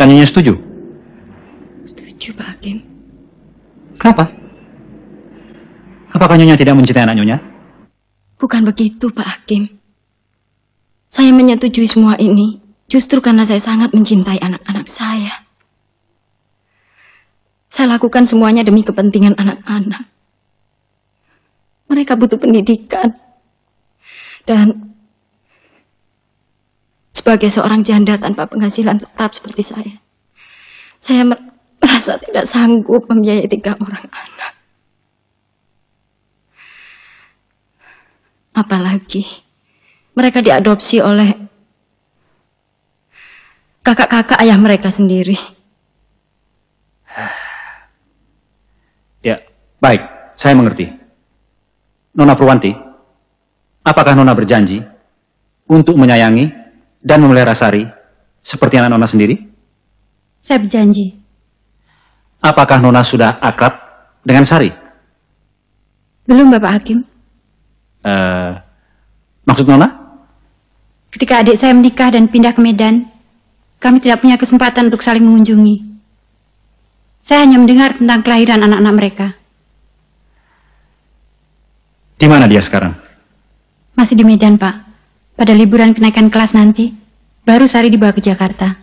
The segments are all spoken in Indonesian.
Apakah Nyonya setuju? Setuju, Pak Hakim. Kenapa? Apakah Nyonya tidak mencintai anak Nyonya? Bukan begitu, Pak Hakim. Saya menyetujui semua ini justru karena saya sangat mencintai anak-anak saya. Saya lakukan semuanya demi kepentingan anak-anak. Mereka butuh pendidikan. Dan sebagai seorang janda tanpa penghasilan tetap seperti saya merasa tidak sanggup membiayai 3 orang anak. Apalagi mereka diadopsi oleh kakak-kakak ayah mereka sendiri. Ya, baik, saya mengerti. Nona Purwanti, apakah Nona berjanji untuk menyayangi dan memelihara Sari seperti anak Nona sendiri? Saya berjanji. Apakah Nona sudah akrab dengan Sari? Belum, Bapak Hakim. Maksud Nona? Ketika adik saya menikah dan pindah ke Medan, kami tidak punya kesempatan untuk saling mengunjungi. Saya hanya mendengar tentang kelahiran anak-anak mereka. Di mana dia sekarang? Masih di Medan, Pak. Pada liburan kenaikan kelas nanti, baru Sari dibawa ke Jakarta.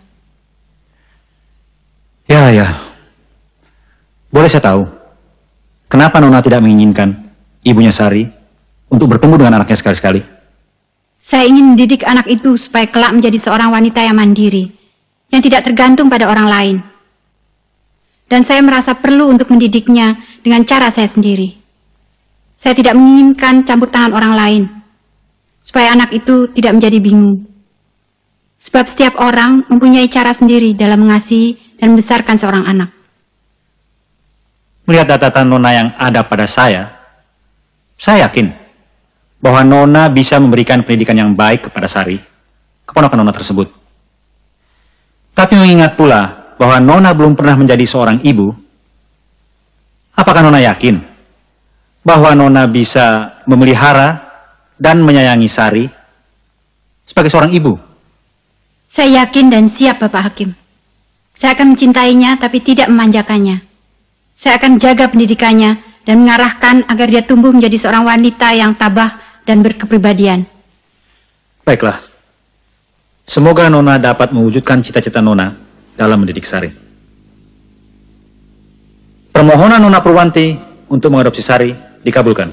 Ya. Boleh saya tahu, kenapa Nona tidak menginginkan ibunya Sari untuk bertemu dengan anaknya sekali-sekali? Saya ingin mendidik anak itu supaya kelak menjadi seorang wanita yang mandiri, yang tidak tergantung pada orang lain. Dan saya merasa perlu untuk mendidiknya dengan cara saya sendiri. Saya tidak menginginkan campur tangan orang lain, supaya anak itu tidak menjadi bingung. Sebab setiap orang mempunyai cara sendiri dalam mengasihi dan membesarkan seorang anak. Melihat catatan Nona yang ada pada saya yakin bahwa Nona bisa memberikan pendidikan yang baik kepada Sari, keponakan Nona tersebut. Tapi mengingat pula bahwa Nona belum pernah menjadi seorang ibu, apakah Nona yakin bahwa Nona bisa memelihara dan menyayangi Sari sebagai seorang ibu? Saya yakin dan siap, Bapak Hakim. Saya akan mencintainya tapi tidak memanjakannya. Saya akan jaga pendidikannya dan mengarahkan agar dia tumbuh menjadi seorang wanita yang tabah dan berkepribadian. Baiklah. Semoga Nona dapat mewujudkan cita-cita Nona dalam mendidik Sari. Permohonan Nona Purwanti untuk mengadopsi Sari dikabulkan.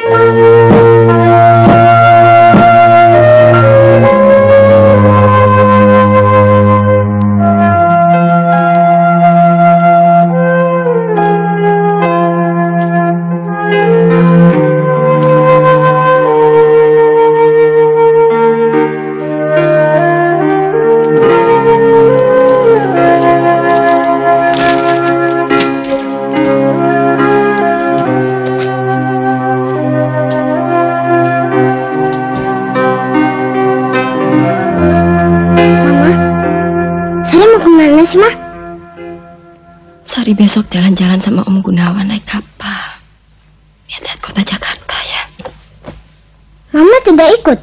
Sari besok jalan-jalan sama Om Gunawan naik kapal. Lihat-lihat kota Jakarta ya. Mama tidak ikut.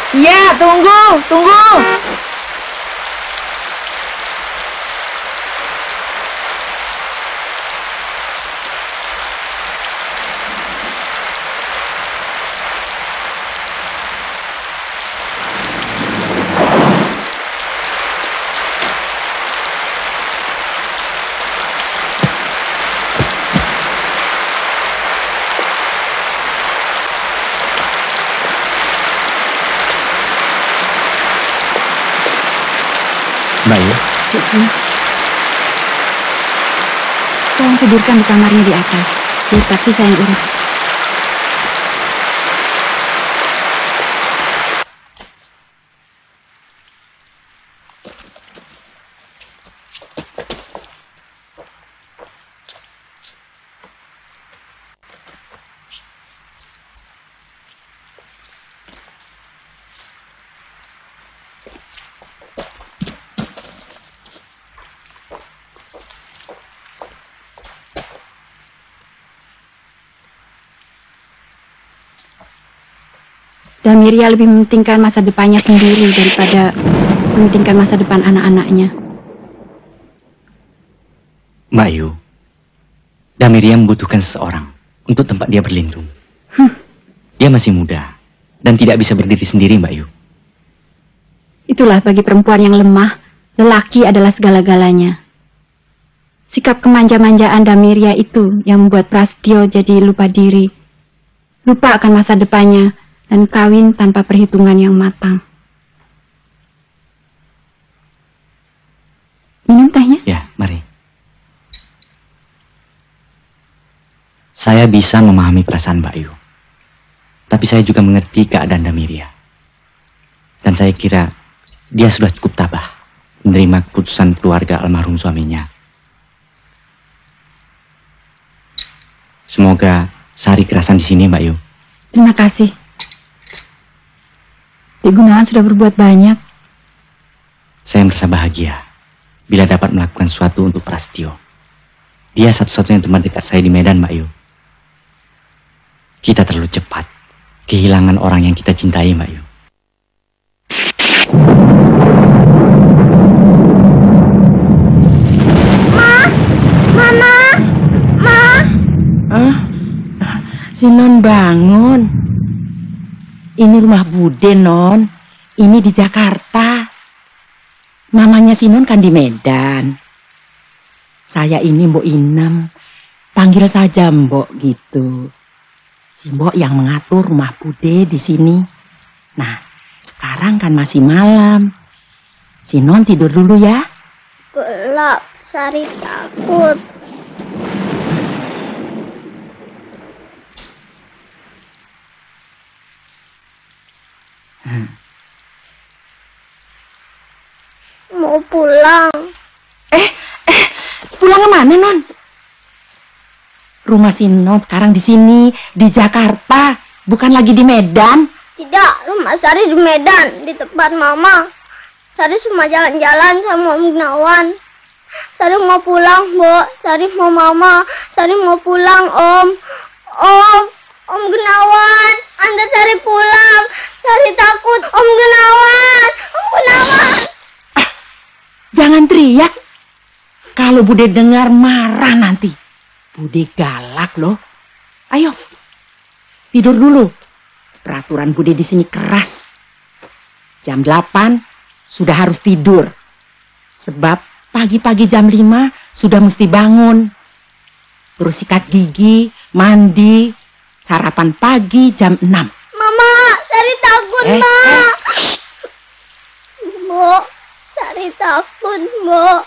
Iya, tunggu. Mbak Yu, Tolong tidurkan di kamarnya di atas. Biar taksi saya yang urus. Damiria lebih mementingkan masa depannya sendiri daripada mementingkan masa depan anak-anaknya. Mbak Yu, Damiria membutuhkan seseorang untuk tempat dia berlindung. Dia masih muda dan tidak bisa berdiri sendiri, Mbak Yu. Itulah bagi perempuan yang lemah, lelaki adalah segala-galanya. Sikap kemanja-manjaan Damiria itu yang membuat Prasetyo jadi lupa diri. Lupa akan masa depannya dan kawin tanpa perhitungan yang matang. Minum tehnya? Ya, mari. Saya bisa memahami perasaan Mbak Yu. Tapi saya juga mengerti keadaan Damiria. Dan saya kira dia sudah cukup tabah menerima keputusan keluarga almarhum suaminya. Semoga Sari kerasan di sini, Mbak Yu. Terima kasih. Dik Gunawan sudah berbuat banyak. Saya merasa bahagia bila dapat melakukan sesuatu untuk Prasetyo. Dia satu-satunya teman dekat saya di Medan, Mbak Yu. Kita terlalu cepat kehilangan orang yang kita cintai, Mbak Yu. Si Non bangun. Ini rumah Bude, Non. Ini di Jakarta. Mamanya si Non kan di Medan. Saya ini Mbok Inem. Panggil saja Mbok gitu. Si Mbok yang mengatur rumah Bude di sini. Nah, sekarang kan masih malam. Si Non tidur dulu ya. Gelap, Sari takut. Mau pulang. Pulang kemana, Non? Rumah si Non sekarang di sini, di Jakarta. Bukan lagi di Medan. Tidak, rumah Sari di Medan, di tempat Mama. Sari cuma jalan-jalan sama Om Gunawan. Sari mau pulang, Mbok. Sari mau Mama. Sari mau pulang, Om. Om Gunawan, Anda Sari pulang. Sari takut, Om Gunawan. Om Gunawan. Jangan teriak. Kalau Bude dengar marah nanti. Bude galak loh. Ayo, tidur dulu. Peraturan Bude di sini keras. Jam 8 sudah harus tidur. Sebab pagi-pagi jam 5 sudah mesti bangun. Terus sikat gigi, mandi, sarapan pagi jam 6. Mama, Sari takut, Mak. Mbok, Sari takut, Mbok.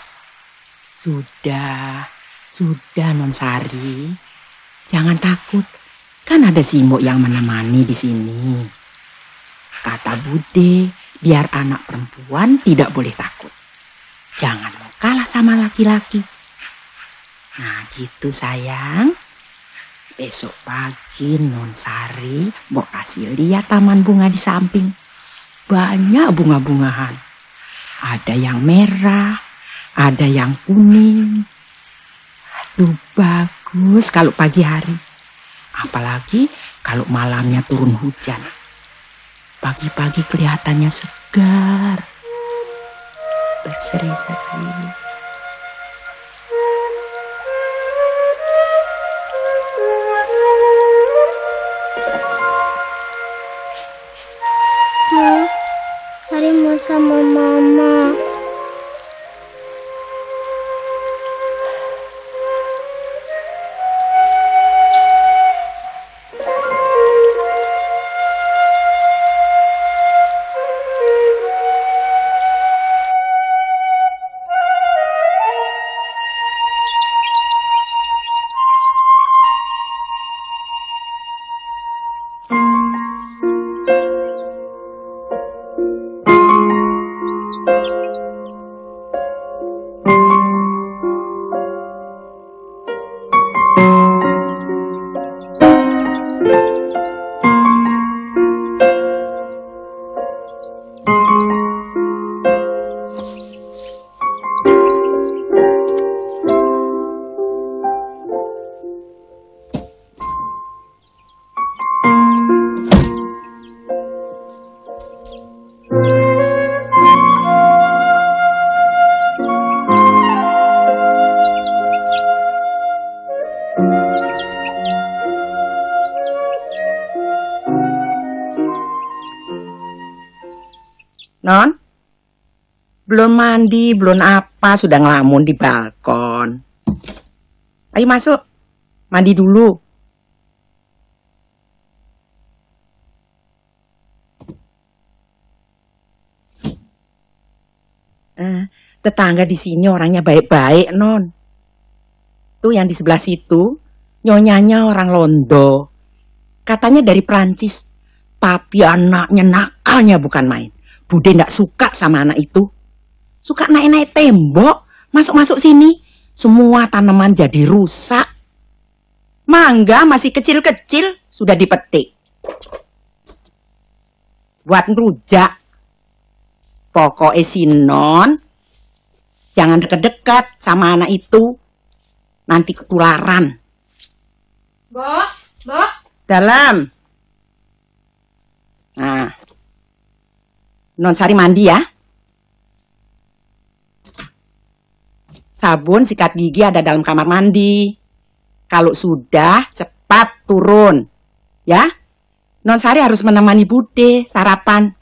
Sudah Non Sari. Jangan takut. Kan ada si Mbok yang menemani di sini. Kata Bude, biar anak perempuan tidak boleh takut. Jangan mau kalah sama laki-laki. Nah gitu sayang. Besok pagi Non Sari mau kasih lihat taman bunga di samping. Banyak bunga-bungaan. Ada yang merah, ada yang kuning. Aduh bagus kalau pagi hari. Apalagi kalau malamnya turun hujan. Pagi-pagi kelihatannya segar, berseri-seri. Ma, Sari mau sama mama. Non, belum mandi, belum apa, sudah ngelamun di balkon. Ayo masuk, mandi dulu. Tetangga di sini orangnya baik-baik, Non. Tuh yang di sebelah situ, nyonyanya orang Londo. Katanya dari Prancis, tapi anaknya nakalnya bukan main. Bude nggak suka sama anak itu. Suka naik-naik tembok, masuk-masuk sini. Semua tanaman jadi rusak. Mangga masih kecil-kecil, sudah dipetik. Buat ngerujak. Pokoknya si Non, jangan deket-deket sama anak itu. Nanti ketularan. Mbok, Mbok. Dalam. Nah. Non Sari mandi ya. Sabun, sikat gigi ada dalam kamar mandi. Kalau sudah, cepat turun. Ya. Non Sari harus menemani Bude sarapan.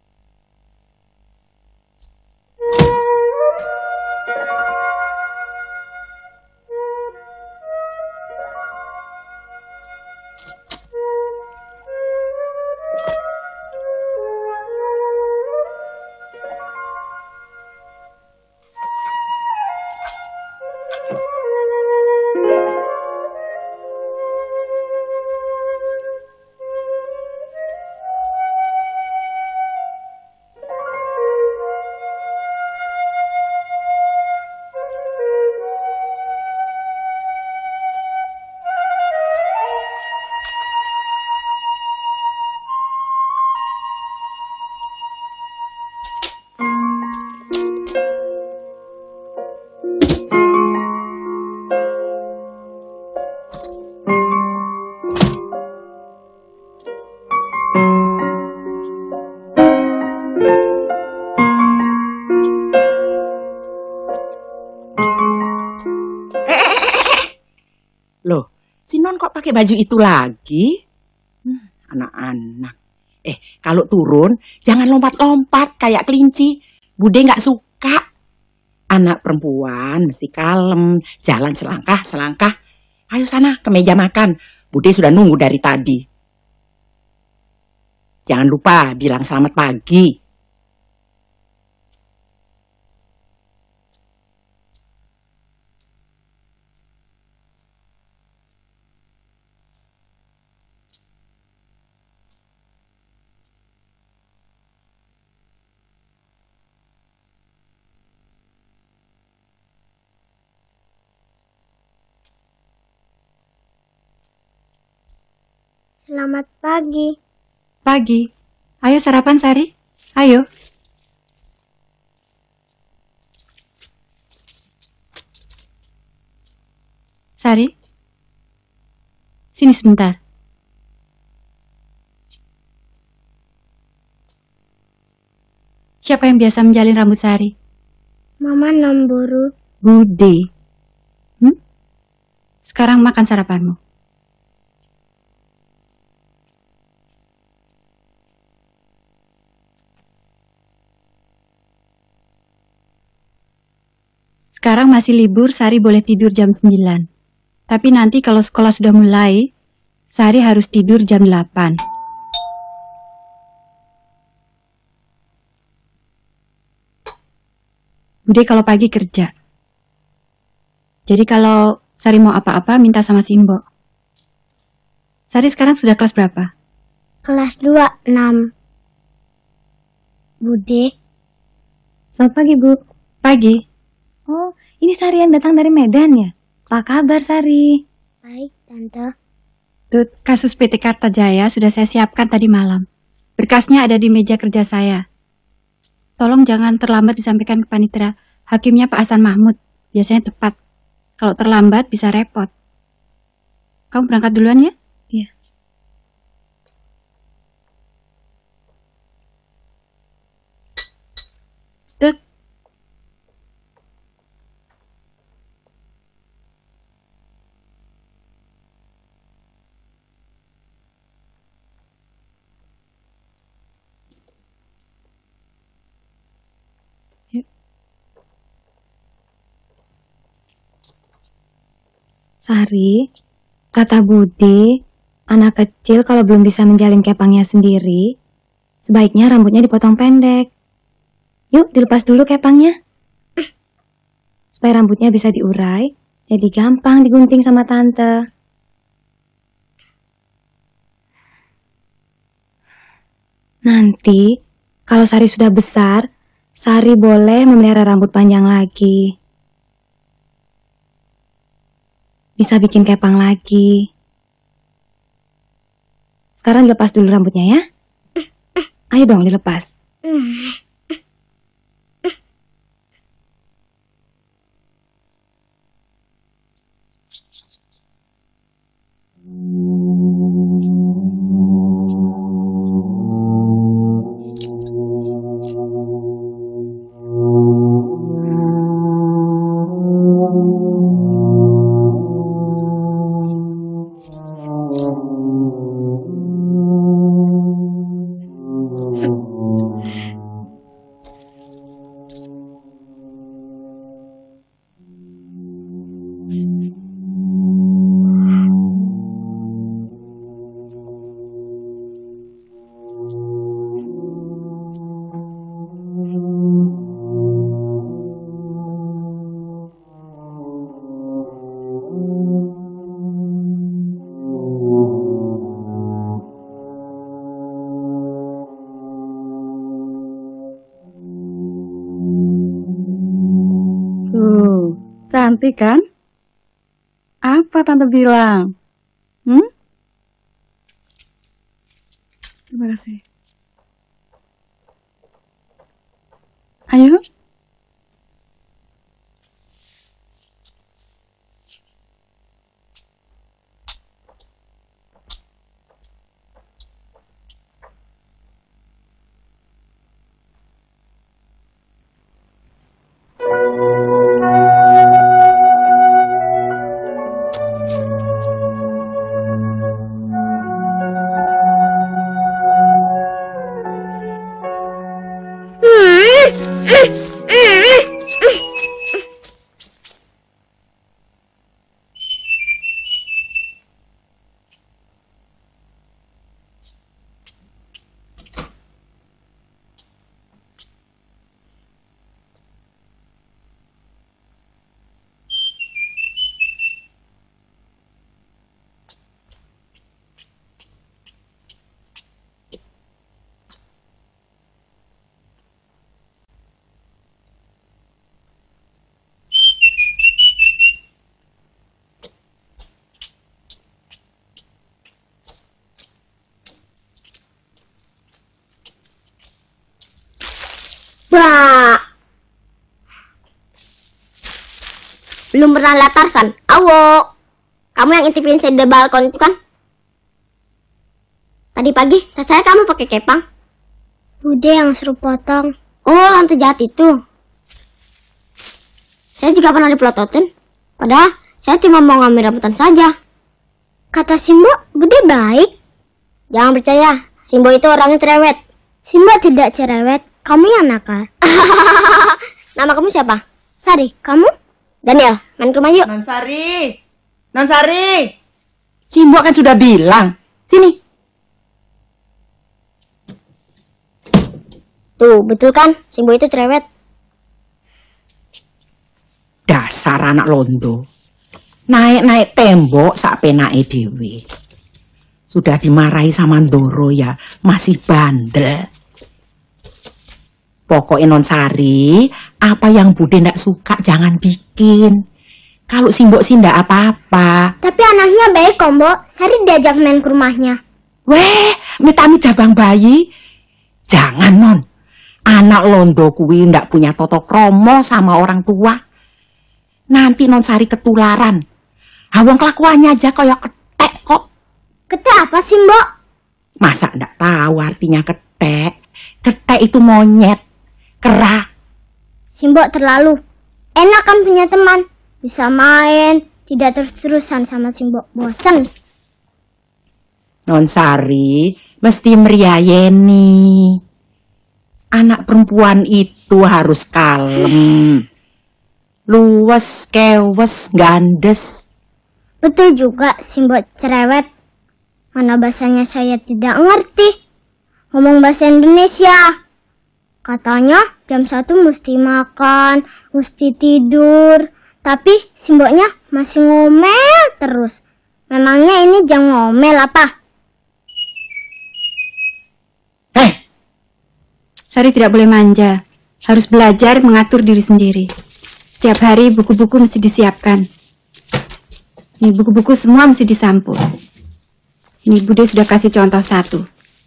Loh, si Non kok pakai baju itu lagi? Anak-anak. Kalau turun, jangan lompat-lompat kayak kelinci. Bude nggak suka. Anak perempuan mesti kalem, jalan selangkah-selangkah. Ayo sana ke meja makan. Bude sudah nunggu dari tadi. Jangan lupa bilang selamat pagi. Selamat pagi. Pagi. Ayo sarapan, Sari. Ayo. Sari. Sini sebentar. Siapa yang biasa menjalin rambut Sari? Mama Namburu. Bude. Sekarang makan sarapanmu. Sekarang masih libur, Sari boleh tidur jam 9. Tapi nanti kalau sekolah sudah mulai, Sari harus tidur jam 8. Bude kalau pagi kerja. Jadi kalau Sari mau apa-apa, minta sama Simbo. Sari sekarang sudah kelas berapa? Kelas 2, 6. Bude. Selamat pagi, Bu. Pagi. Oh, ini Sari yang datang dari Medan ya? Apa kabar, Sari? Baik, Tante. Tut, kasus PT Kartajaya sudah saya siapkan tadi malam. Berkasnya ada di meja kerja saya. Tolong jangan terlambat disampaikan ke panitera. Hakimnya Pak Hasan Mahmud. Biasanya tepat. Kalau terlambat bisa repot. Kamu berangkat duluan ya? Iya. Tut. Sari, kata Budi, anak kecil kalau belum bisa menjalin kepangnya sendiri, sebaiknya rambutnya dipotong pendek. Yuk, dilepas dulu kepangnya. Supaya rambutnya bisa diurai, jadi gampang digunting sama tante. Nanti, kalau Sari sudah besar, Sari boleh memelihara rambut panjang lagi. Bisa bikin kepang lagi. Sekarang dilepas dulu rambutnya ya. Ayo dong dilepas. Cantik kan? Apa tante bilang? Terima kasih. Ayo. Bah. Belum pernah lihat Tarzan? Awo. Kamu yang intipin saya di balkon itu kan? Tadi pagi, rasanya kamu pakai kepang. Bude yang suruh potong. Oh, hantu jahat itu. Saya juga pernah dipelototin. Padahal saya cuma mau ngambil rambutan saja. Kata Simbo, Bude baik. Jangan percaya, Simbo itu orangnya cerewet. Simbo tidak cerewet, kamu yang nakal. Nama kamu siapa? Sari, kamu? Daniel, main ke rumah yuk. Nonsari. Simbo kan sudah bilang. Sini. Tuh, betul kan? Simbo itu cerewet. Dasar anak londo. Naik-naik tembok sak penake dhewe. Sudah dimarahi sama Ndoro ya, masih bandel. Pokoknya Nonsari, apa yang Bude ndak suka jangan bikin. Kalau Simbo sih ndak apa-apa. Tapi anaknya baik kok, Mbok. Sari diajak main ke rumahnya. Weh, mitami jabang bayi. Jangan, Non. Anak londo kuwi ndak punya toto kromo sama orang tua. Nanti Nonsari ketularan. Awang kelakuannya aja kayak ketek kok. Ketek apa sih, Mbok? Masa ndak tahu artinya ketek? Ketek itu monyet, kera. Simbo terlalu. Enak kan punya teman. Bisa main, tidak terus-terusan sama Simbo. Bosan. Nonsari mesti meriayeni. Anak perempuan itu harus kalem. Luwes, kewes, gandes. Betul juga, Simbo cerewet. Mana bahasanya saya tidak ngerti. Ngomong bahasa Indonesia. Katanya jam 1 mesti makan, mesti tidur. Tapi Simboknya masih ngomel terus. Memangnya ini jam ngomel apa? Sari tidak boleh manja. Harus belajar mengatur diri sendiri. Setiap hari buku-buku mesti disiapkan. Ini buku-buku semua mesti disampul. Ini Bude sudah kasih contoh 1.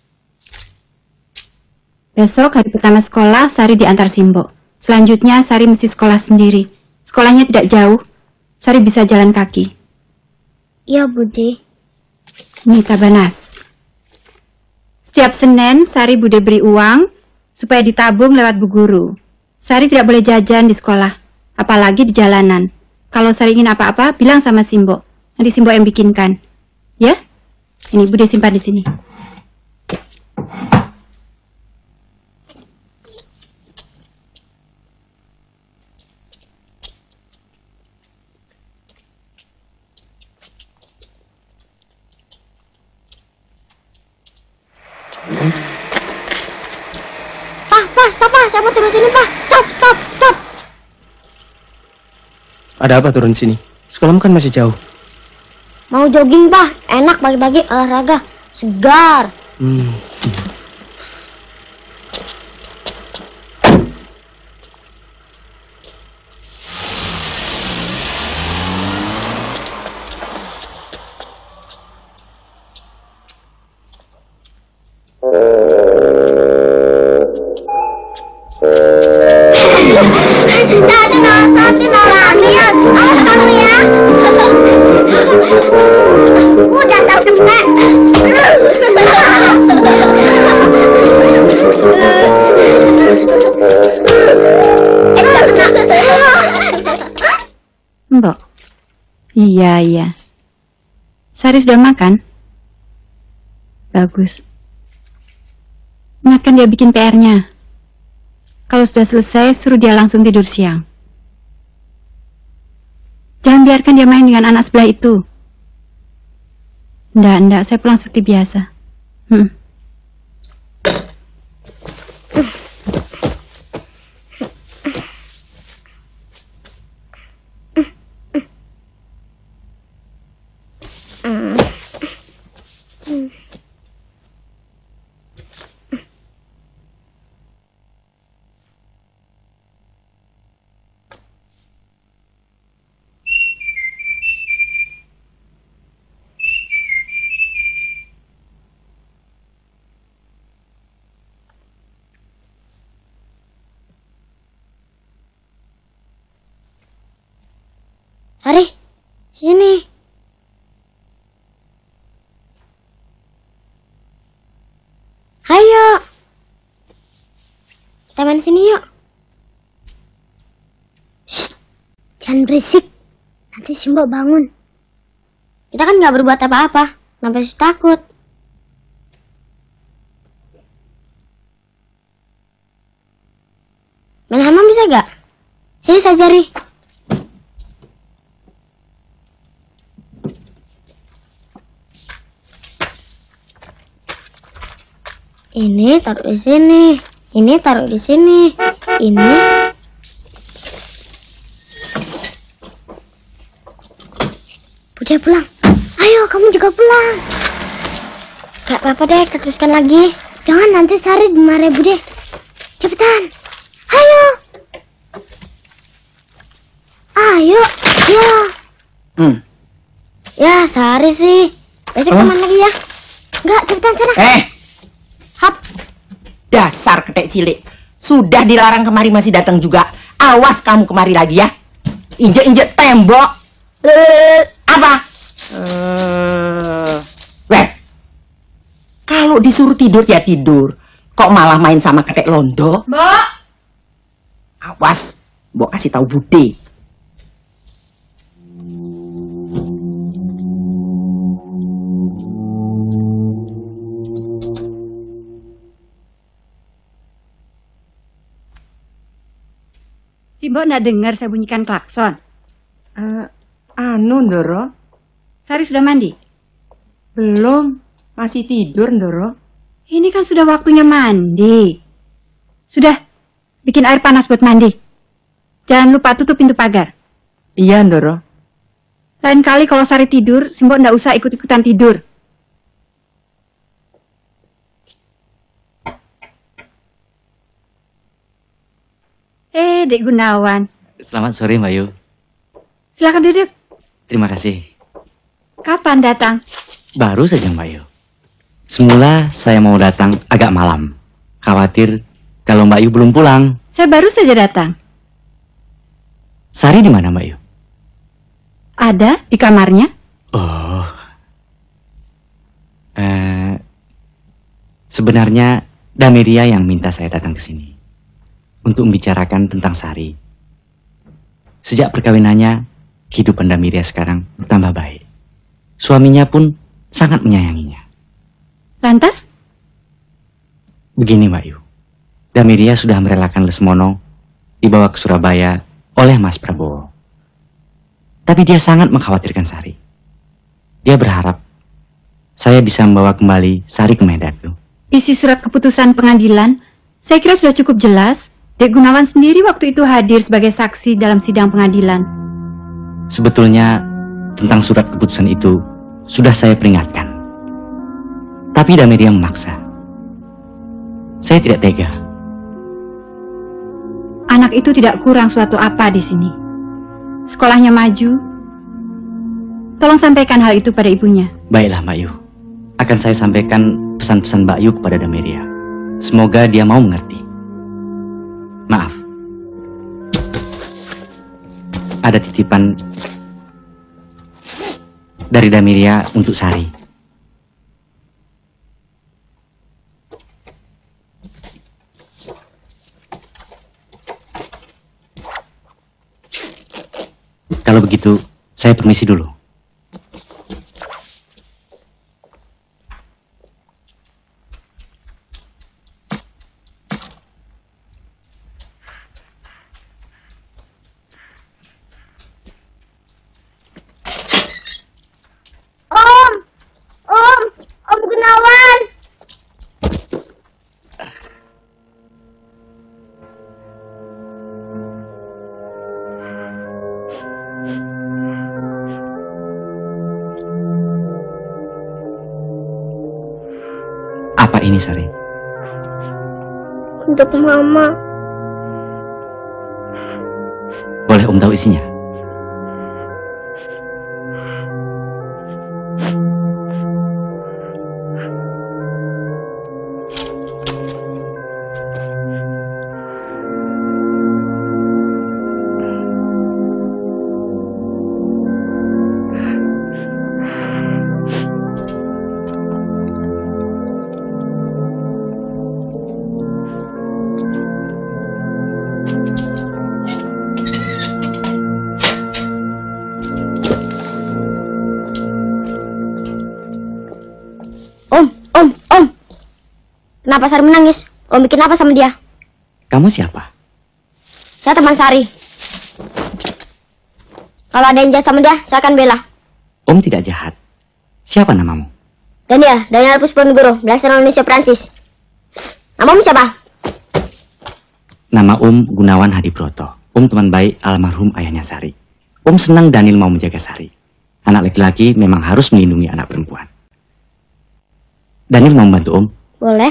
Besok hari pertama sekolah, Sari diantar Simbo. Selanjutnya Sari mesti sekolah sendiri. Sekolahnya tidak jauh. Sari bisa jalan kaki. Iya, Bude. Ini Tabanas. Setiap Senin, Sari Bude beri uang supaya ditabung lewat bu guru. Sari tidak boleh jajan di sekolah, apalagi di jalanan. Kalau Sari ingin apa-apa, bilang sama Simbo. Nanti Simbo yang bikinkan. Ya? Ini Bude simpan di sini. Stop, Pak. Saya mau turun sini, Pak. Stop. Ada apa turun sini? Sekolahmu kan masih jauh. Mau jogging, Pak. Enak pagi-pagi olahraga. Segar. Nanti lagi ya. Awas kamu ya. Udah terkena. Mbok. Iya. Sari sudah makan? Bagus. Ingatkan dia bikin PR-nya. Kalau sudah selesai, suruh dia langsung tidur siang. Jangan biarkan dia main dengan anak sebelah itu. Nggak, saya pulang seperti biasa. Sari, sini. Ayo. Kita main sini yuk. Jangan berisik, nanti Simbo bangun. Kita kan nggak berbuat apa-apa, kenapa sih takut? Main hamam bisa gak? Sini saya ajari. Ini taruh di sini, ini taruh di sini, ini. Bude pulang. Ayo, kamu juga pulang. Gak apa-apa deh, kita teruskan lagi. Jangan, nanti Sari dimarahin Bude. Cepetan. Ayo. Ayo. Ya. Ya, Sari sih. Besok teman lagi ya. Enggak, cepetan sana. Hap. Dasar ketek cilik. Sudah dilarang kemari masih datang juga. Awas kamu kemari lagi ya. Injek-injek tembok. Apa? Kalau disuruh tidur ya tidur. Kok malah main sama ketek londo? Mbok. Awas, Mbok kasih tahu Bude. Si Mbok nggak dengar saya bunyikan klakson. Ndoro. Sari sudah mandi? Belum, masih tidur, Ndoro. Ini kan sudah waktunya mandi. Sudah, bikin air panas buat mandi. Jangan lupa tutup pintu pagar. Iya, Ndoro. Lain kali kalau Sari tidur, si Mbok nggak usah ikut-ikutan tidur. Dek Gunawan. Selamat sore, Mbak Yu. Silakan duduk. Terima kasih. Kapan datang? Baru saja, Mbak Yu. Semula saya mau datang agak malam. Khawatir kalau Mbak Yu belum pulang. Saya baru saja datang. Sari di mana, Mbak Yu? Ada di kamarnya. Oh. Sebenarnya Dameria yang minta saya datang ke sini untuk membicarakan tentang Sari. Sejak perkawinannya, kehidupan Dameria sekarang bertambah baik. Suaminya pun sangat menyayanginya. Lantas? Begini, Mbak Yu. Dameria sudah merelakan Lesmono dibawa ke Surabaya oleh Mas Prabowo. Tapi dia sangat mengkhawatirkan Sari. Dia berharap saya bisa membawa kembali Sari ke Medan. Isi surat keputusan pengadilan, saya kira sudah cukup jelas. Dek Gunawan sendiri waktu itu hadir sebagai saksi dalam sidang pengadilan. Sebetulnya tentang surat keputusan itu sudah saya peringatkan. Tapi Dameria memaksa. Saya tidak tega. Anak itu tidak kurang suatu apa di sini. Sekolahnya maju. Tolong sampaikan hal itu pada ibunya. Baiklah, Mbak Yu. Akan saya sampaikan pesan-pesan Mbak Yu kepada Dameria. Semoga dia mau mengerti. Maaf. Ada titipan dari Dameria untuk Sari. Kalau begitu, saya permisi dulu. Om Gunawan. Apa ini, Sari? Untuk Mama. Boleh Om tahu isinya? kenapa Sari menangis? Om bikin apa sama dia? Kamu siapa? Saya teman Sari. Kalau ada yang jahat sama dia, saya akan bela. Om tidak jahat. Siapa namamu? Daniel Pusponegoro, belasan Indonesia Prancis. Namamu siapa? Nama Om Gunawan Hadibroto. Om teman baik almarhum ayahnya Sari. Om senang Daniel mau menjaga Sari. Anak laki-laki memang harus melindungi anak perempuan. Daniel mau membantu Om? Boleh.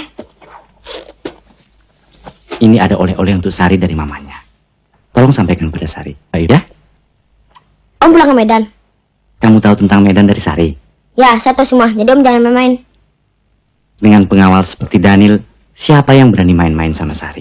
Ini ada oleh-oleh untuk Sari dari mamanya. Tolong sampaikan pada Sari. Ayo ya. Om pulang ke Medan. Kamu tahu tentang Medan dari Sari? Ya, saya tahu semua. Jadi Om jangan main-main. Dengan pengawal seperti Daniel, siapa yang berani main-main sama Sari?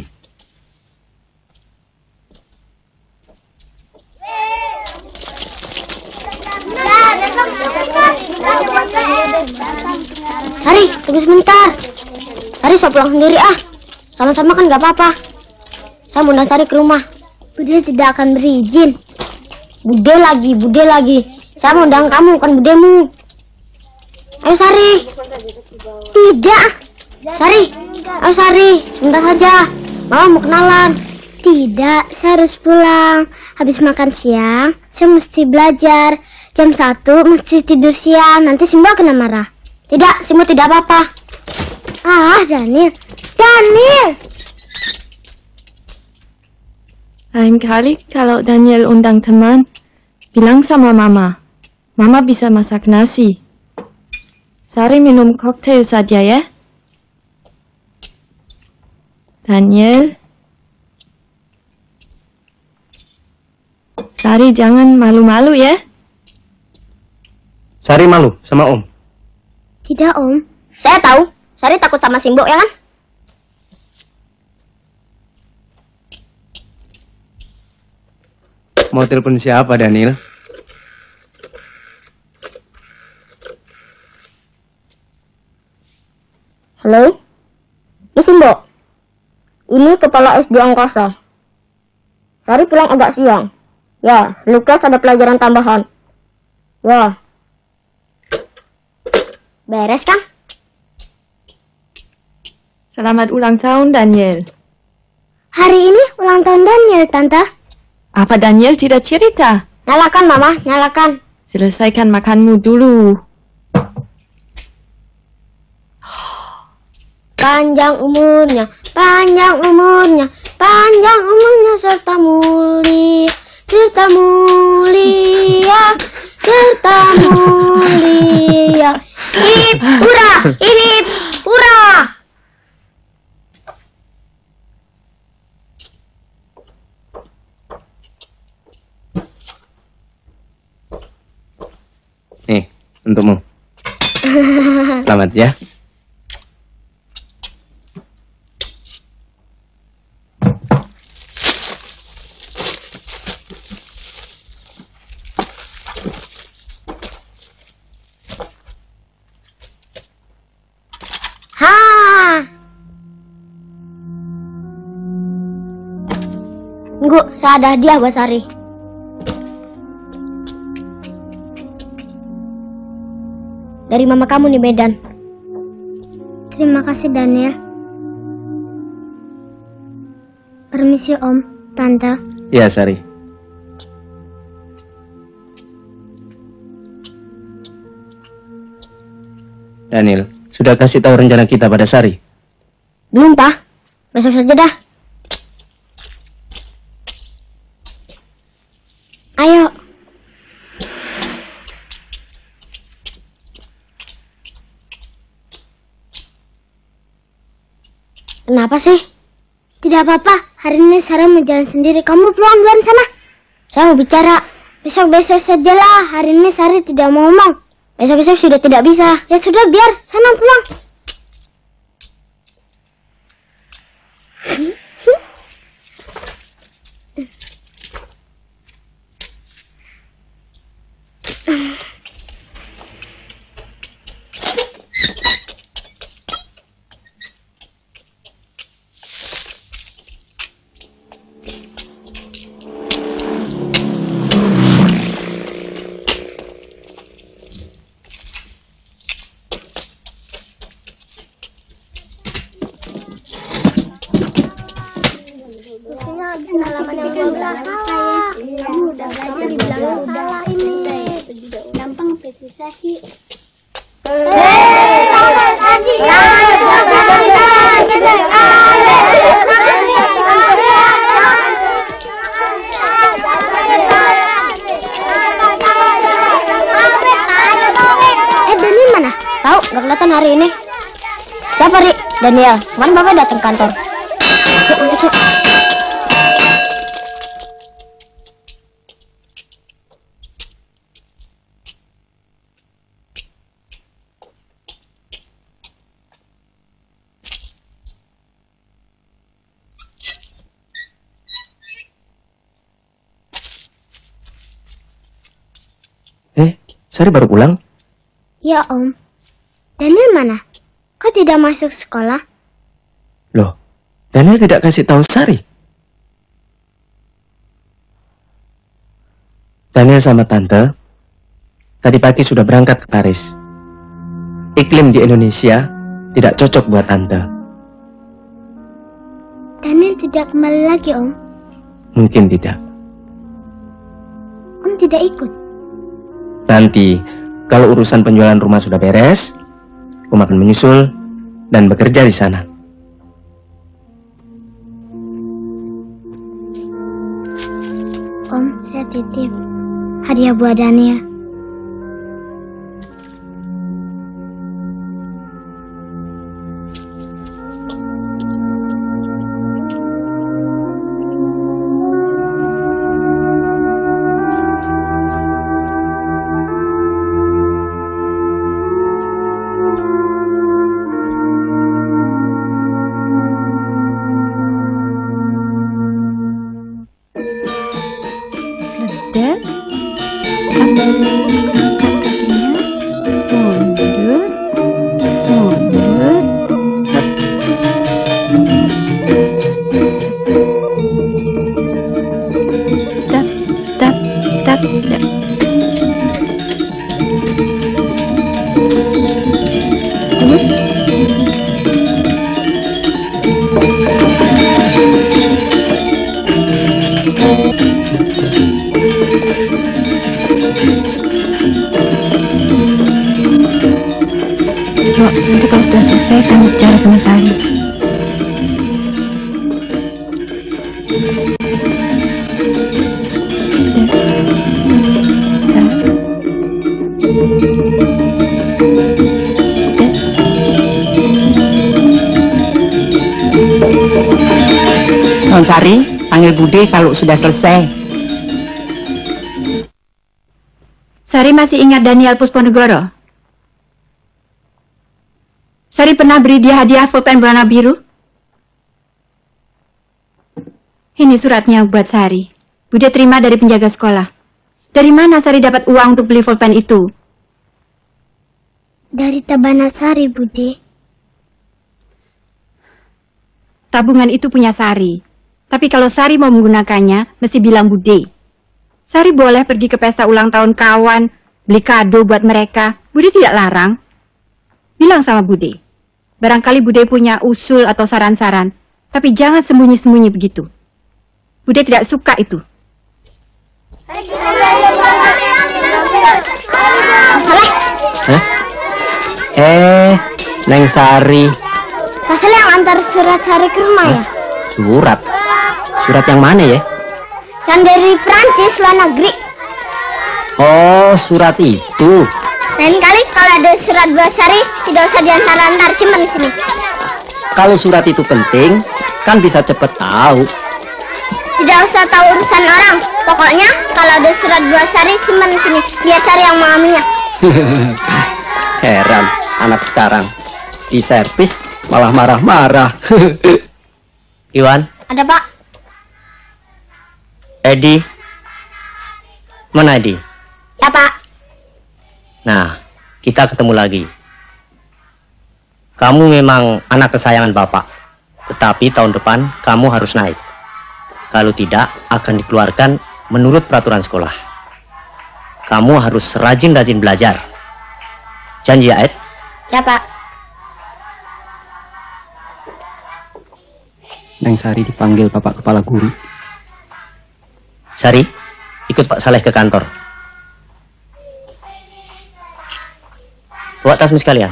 Sari, tunggu sebentar. Sari, saya pulang sendiri ah. Sama-sama kan gak apa-apa. Saya mau undang Sari ke rumah. Bude tidak akan berizin. Bude lagi. Saya mau undang kamu, bukan budemu. Ayo Sari. Tidak. Sari, ayo Sari, sebentar saja. Mama mau kenalan. Tidak, saya harus pulang. Habis makan siang, saya mesti belajar. Jam 1 mesti tidur siang. Nanti Simba kena marah. Tidak, Simba tidak apa-apa. Ah, Daniel. Lain kali kalau Daniel undang teman, bilang sama Mama. Mama bisa masak nasi. Sari minum koktail saja ya. Daniel. Sari jangan malu-malu ya. Sari malu sama Om. Tidak, Om. Saya tahu. Sari takut sama Simbo, ya kan? Mau telepon siapa, Daniel? Halo? Ini Simbo. Ini kepala SD Angkasa. Sari pulang agak siang. Ya, Lukas ada pelajaran tambahan. Ya. Beres kan? Selamat ulang tahun Daniel. Hari ini ulang tahun Daniel, Tante. Apa Daniel tidak cerita? Nyalakan, Mama, nyalakan. Selesaikan makanmu dulu. Panjang umurnya, panjang umurnya, panjang umurnya serta mulia, serta mulia, serta mulia. Hip hura, hip hura. Nih, untukmu. Selamat ya. Tunggu, saya ada hadiah buat Sari. Dari mama kamu di Medan. Terima kasih, Daniel. Permisi, Om, Tante. Iya, Sari. Daniel, sudah kasih tahu rencana kita pada Sari? Belum, Pak. Besok saja dah. Ayo. Kenapa sih? Tidak apa-apa. Hari ini Sarah mau jalan sendiri. Kamu pulang duluan sana. Saya mau bicara. Besok-besok sajalah. Hari ini Sari tidak mau ngomong. Besok-besok sudah tidak bisa. Ya sudah, biar. Sana pulang. Halaman yang 12 salah. Kamu udah belajar dibilang salah ini. Gampang precisasi. Daniel mana? Tahu, nggak kelihatan hari ini. Siapa, Ri? Daniel. Kemarin Bapak datang kantor. Yuk, masuk yuk. Sari baru pulang? Ya, Om. Daniel mana? Kok tidak masuk sekolah? Loh, Daniel tidak kasih tahu Sari. Daniel sama Tante tadi pagi sudah berangkat ke Paris. Iklim di Indonesia tidak cocok buat Tante. Daniel tidak kembali lagi, Om. Mungkin tidak. Om tidak ikut. Nanti, kalau urusan penjualan rumah sudah beres, Om akan menyusul dan bekerja di sana. Om, saya titip hadiah buat Daniel. Nanti kalau sudah selesai, saya mau bicara sama Sari. Non Sari, panggil Bude kalau sudah selesai. Sari masih ingat Daniel Pusponegoro? Sari pernah beri dia hadiah pulpen berwarna biru? Ini suratnya buat Sari. Bude terima dari penjaga sekolah. Dari mana Sari dapat uang untuk beli pulpen itu? Dari Tabana Sari, Bude. Tabungan itu punya Sari. Tapi kalau Sari mau menggunakannya, mesti bilang Bude. Sari boleh pergi ke pesta ulang tahun kawan, beli kado buat mereka. Bude tidak larang. Bilang sama Bude. Barangkali Bude punya usul atau saran-saran. Tapi jangan sembunyi-sembunyi begitu. Bude tidak suka itu. Neng Sari. Pasal yang antar surat Sari ke rumah ya? Surat? Surat yang mana ya? Yang dari Prancis, luar negeri. Oh, surat itu. Lain kali kalau ada surat buat Sari, tidak usah diantar-antar, simpan sini. Kalau surat itu penting, kan bisa cepet tahu. Tidak usah tahu urusan orang. Pokoknya kalau ada surat buat Sari, simpan sini. Biar Sari yang mengambilnya. Heran, anak sekarang. Di servis malah marah-marah. Iwan? Ada, Pak. Edi? Mana Edi? Ya, Pak. Nah, kita ketemu lagi. Kamu memang anak kesayangan Bapak. Tetapi tahun depan kamu harus naik. Kalau tidak, akan dikeluarkan menurut peraturan sekolah. Kamu harus rajin-rajin belajar. Janji ya, Ed? Ya, Pak. Neng Sari dipanggil Bapak Kepala Guru. Sari, ikut Pak Saleh ke kantor. Bawa tasmu sekalian.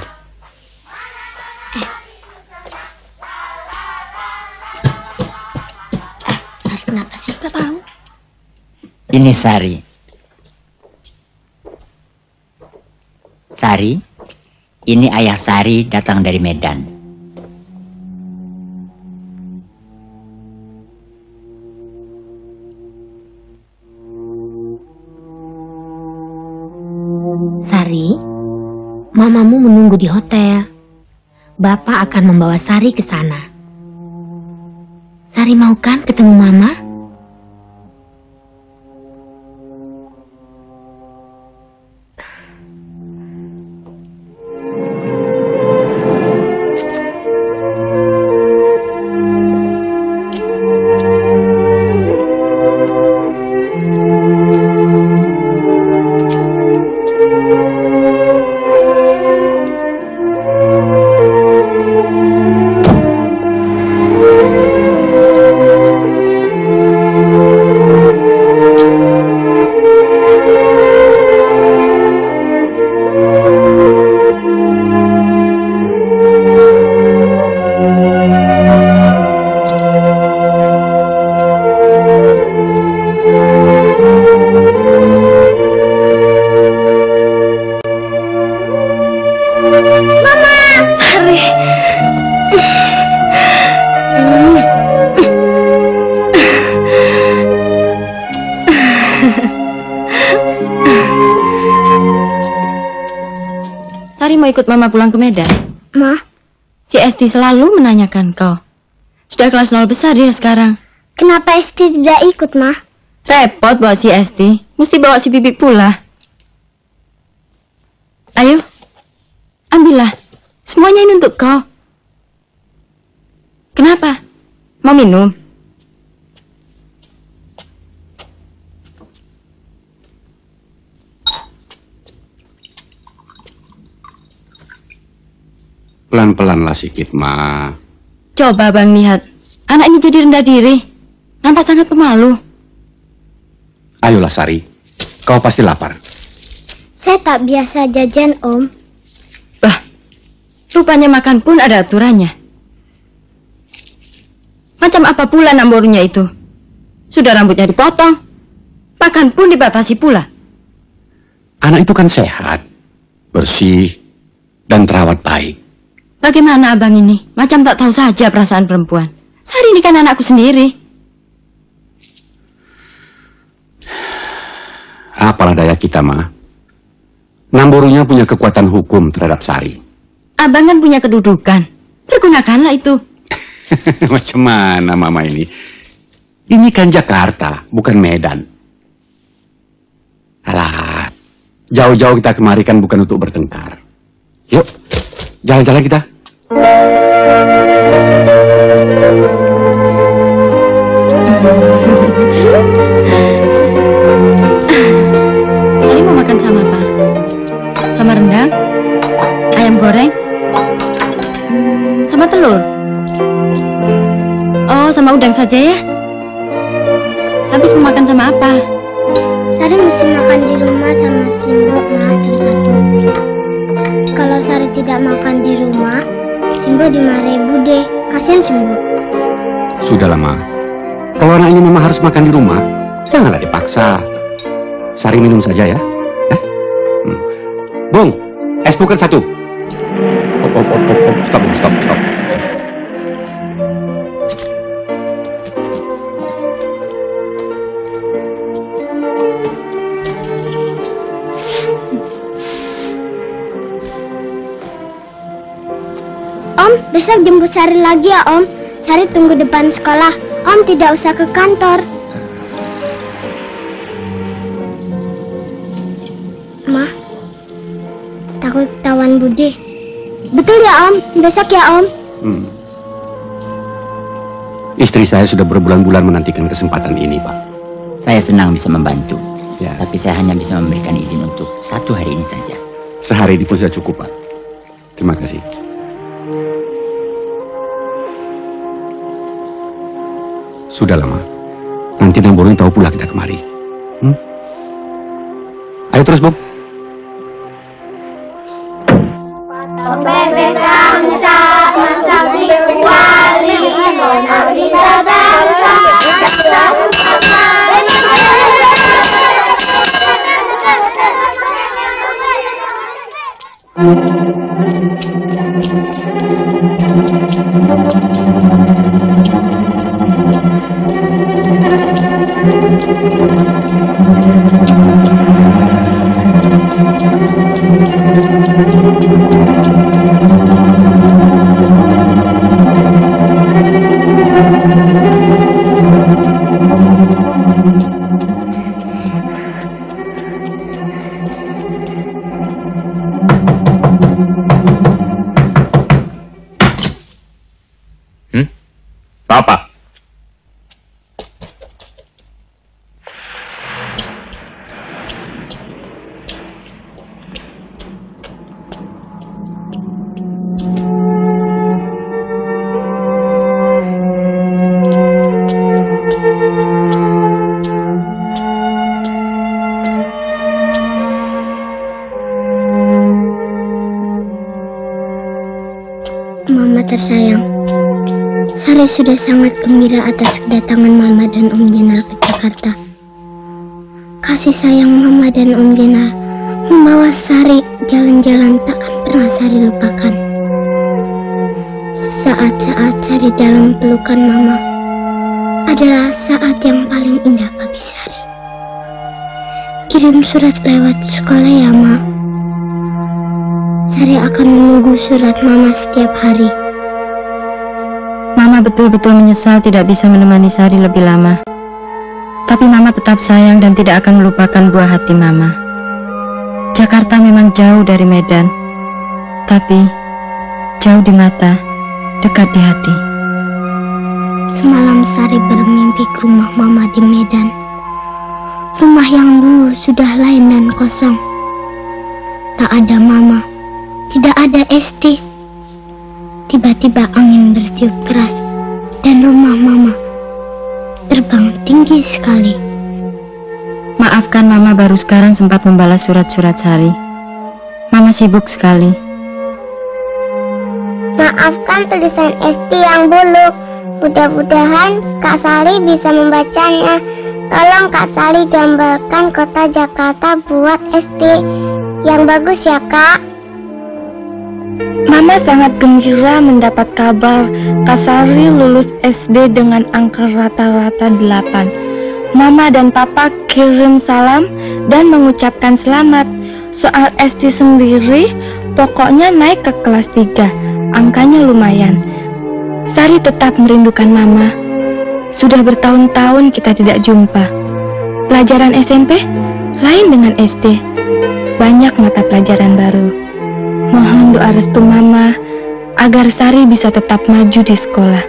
Sari kenapa sih? Gak tahu. Ini Sari. Sari, ini ayah Sari datang dari Medan. Sari, mamamu menunggu di hotel. Bapak akan membawa Sari ke sana. Sari mau kan ketemu mama? Sari mau ikut mama pulang ke Medan. Ma, Si Esti selalu menanyakan kau. Sudah kelas 0 besar dia sekarang. kenapa Esti tidak ikut, Ma? Repot bawa si Esti. Mesti bawa si Bibi pula. Ayo, ambillah. Semuanya ini untuk kau. Kenapa? Mau minum? Pelan-pelanlah sikit, Ma. Coba Bang lihat. Anak ini jadi rendah diri. Nampak sangat pemalu. Ayolah, Sari. Kau pasti lapar. Saya tak biasa jajan, Om. Bah, rupanya makan pun ada aturannya. Macam apa pula nak borunya itu? Sudah rambutnya dipotong. Makan pun dibatasi pula. Anak itu kan sehat, bersih, dan terawat baik. Bagaimana abang ini? Macam tak tahu saja perasaan perempuan. Sari ini kan anakku sendiri. Apalah daya kita, Ma. Namborunya punya kekuatan hukum terhadap Sari. Abang kan punya kedudukan. Pergunakanlah itu. Macam mana Mama ini? Ini kan Jakarta, bukan Medan. Alah, jauh-jauh kita kemari kan bukan untuk bertengkar. Yuk, jalan-jalan kita. Sari mau makan sama apa? Sama rendang? Ayam goreng? Sama telur? Oh, sama udang saja ya? Habis mau makan sama apa? Sari mesti makan di rumah sama Simbo, Ma, jam 1. Kalau Sari tidak makan di rumah, Simbo dimarahi Bude. Kasihan Simbo. Sudahlah, Ma. Kalau anak ini Mama harus makan di rumah, janganlah dipaksa. Sari minum saja ya. Bung, es puker 1. Stop. Om, besok jemput Sari lagi ya, Om. Sari tunggu depan sekolah. Om tidak usah ke kantor. Ma, takut ketahuan Bude. Betul ya, Om? Besok ya, Om? Istri saya sudah berbulan-bulan menantikan kesempatan ini, Pak. Saya senang bisa membantu. Ya. Tapi saya hanya bisa memberikan izin untuk 1 hari ini saja. Sehari ini pun sudah cukup, Pak. Terima kasih. Sudahlah, Ma. Nanti nanti Nang Borong tahu pula kita kemari. Ayo terus, Bung. Apa? Mama tersayang, Sari sudah sangat gembira atas kedatangan Mama dan Om Jenal ke Jakarta. Kasih sayang Mama dan Om Jenal membawa Sari jalan-jalan takkan pernah Sari lupakan. Saat-saat Sari dalam pelukan Mama adalah saat yang paling indah bagi Sari. Kirim surat lewat sekolah ya, Ma. Sari akan menunggu surat Mama setiap hari. Mama betul-betul menyesal tidak bisa menemani Sari lebih lama. Tapi Mama tetap sayang dan tidak akan melupakan buah hati Mama. Jakarta memang jauh dari Medan, tapi jauh di mata, dekat di hati. Semalam Sari bermimpi ke rumah Mama di Medan. Rumah yang dulu sudah lain dan kosong. Tak ada Mama, tidak ada Esti. Tiba-tiba angin bertiup keras dan rumah Mama terbang tinggi sekali. Maafkan Mama baru sekarang sempat membalas surat-surat Sari. Mama sibuk sekali. Maafkan tulisan Esti yang buluk. Mudah-mudahan Kak Sari bisa membacanya. Tolong Kak Sari gambarkan kota Jakarta buat Esti yang bagus ya, Kak. Mama sangat gembira mendapat kabar Kak Sari lulus SD dengan angka rata-rata 8. Mama dan Papa kirim salam dan mengucapkan selamat. Soal Esti sendiri, pokoknya naik ke kelas 3. Angkanya lumayan. Sari tetap merindukan Mama. Sudah bertahun-tahun kita tidak jumpa. Pelajaran SMP lain dengan SD. Banyak mata pelajaran baru. Mohon doa restu Mama agar Sari bisa tetap maju di sekolah.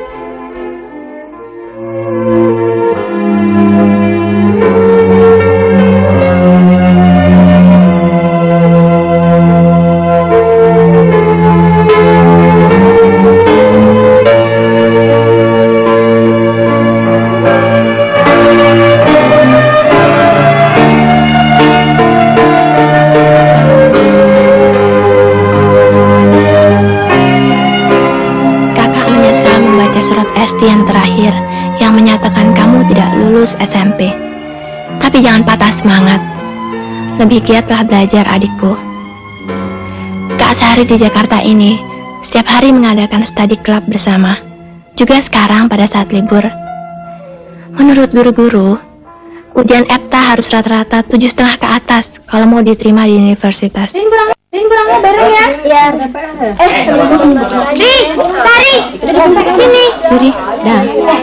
Yang terakhir yang menyatakan kamu tidak lulus SMP. Tapi jangan patah semangat. Lebih giatlah belajar, adikku. Kak Sari di Jakarta ini setiap hari mengadakan study club bersama. Juga sekarang pada saat libur. Menurut guru-guru, ujian EPTA harus rata-rata 7,5 ke atas kalau mau diterima di universitas. Pulangnya bareng ya? Iya. Ri, Sari, sini. Yuri, dah.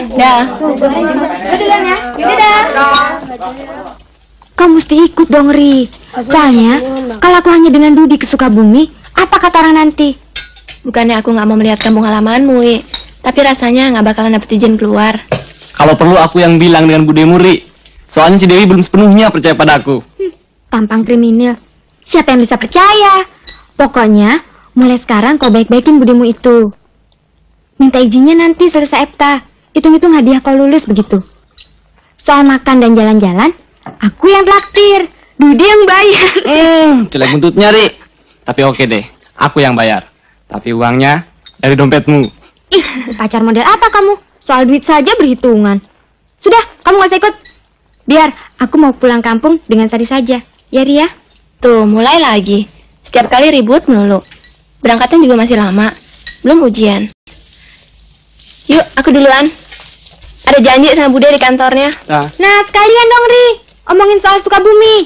Duluan ya. Dadah. Kau mesti ikut dong, Ri. Soalnya, kalau aku hanya dengan Dudi ke Sukabumi, apa kata orang nanti? Bukannya aku nggak mau melihat kampung halamanmu, Wi. Tapi rasanya nggak bakalan dapet izin keluar. Kalau perlu aku yang bilang dengan Bude Muri. Soalnya si Dewi belum sepenuhnya percaya padaku. Tampang kriminal. Siapa yang bisa percaya? Pokoknya, mulai sekarang kau baik-baikin budimu itu. Minta izinnya nanti selesai EPTA. Hitung-hitung hadiah kau lulus begitu. Soal makan dan jalan-jalan, aku yang traktir, Budi yang bayar. Jelek buntutnya, Ri. Tapi oke deh, aku yang bayar. Tapi uangnya dari dompetmu. Ih, pacar model apa kamu? Soal duit saja berhitungan. Sudah, kamu gak usah ikut. Biar aku mau pulang kampung dengan Sari saja. Ya, Ria? Tuh, mulai lagi. Setiap kali ribut melulu. Berangkatnya juga masih lama. Belum ujian. Yuk, aku duluan. Ada janji sama Bude di kantornya. Nah, sekalian dong, Ri. Omongin soal Sukabumi.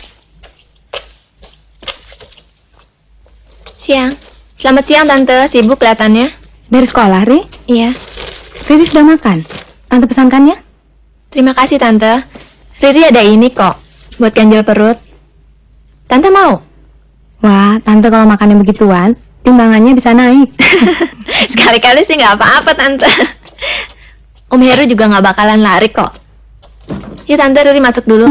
Siang. Selamat siang, Tante. Sibuk kelihatannya. Dari sekolah, Ri? Iya. Riri sudah makan. Tante pesankannya? Terima kasih, Tante. Riri ada ini kok. Buat ganjel perut. Tante mau? Wah, Tante kalau makan yang begituan, timbangannya bisa naik. Sekali-kali sih nggak apa-apa, Tante. Om Heru juga nggak bakalan lari kok. Yuk, Tante, Riri masuk dulu.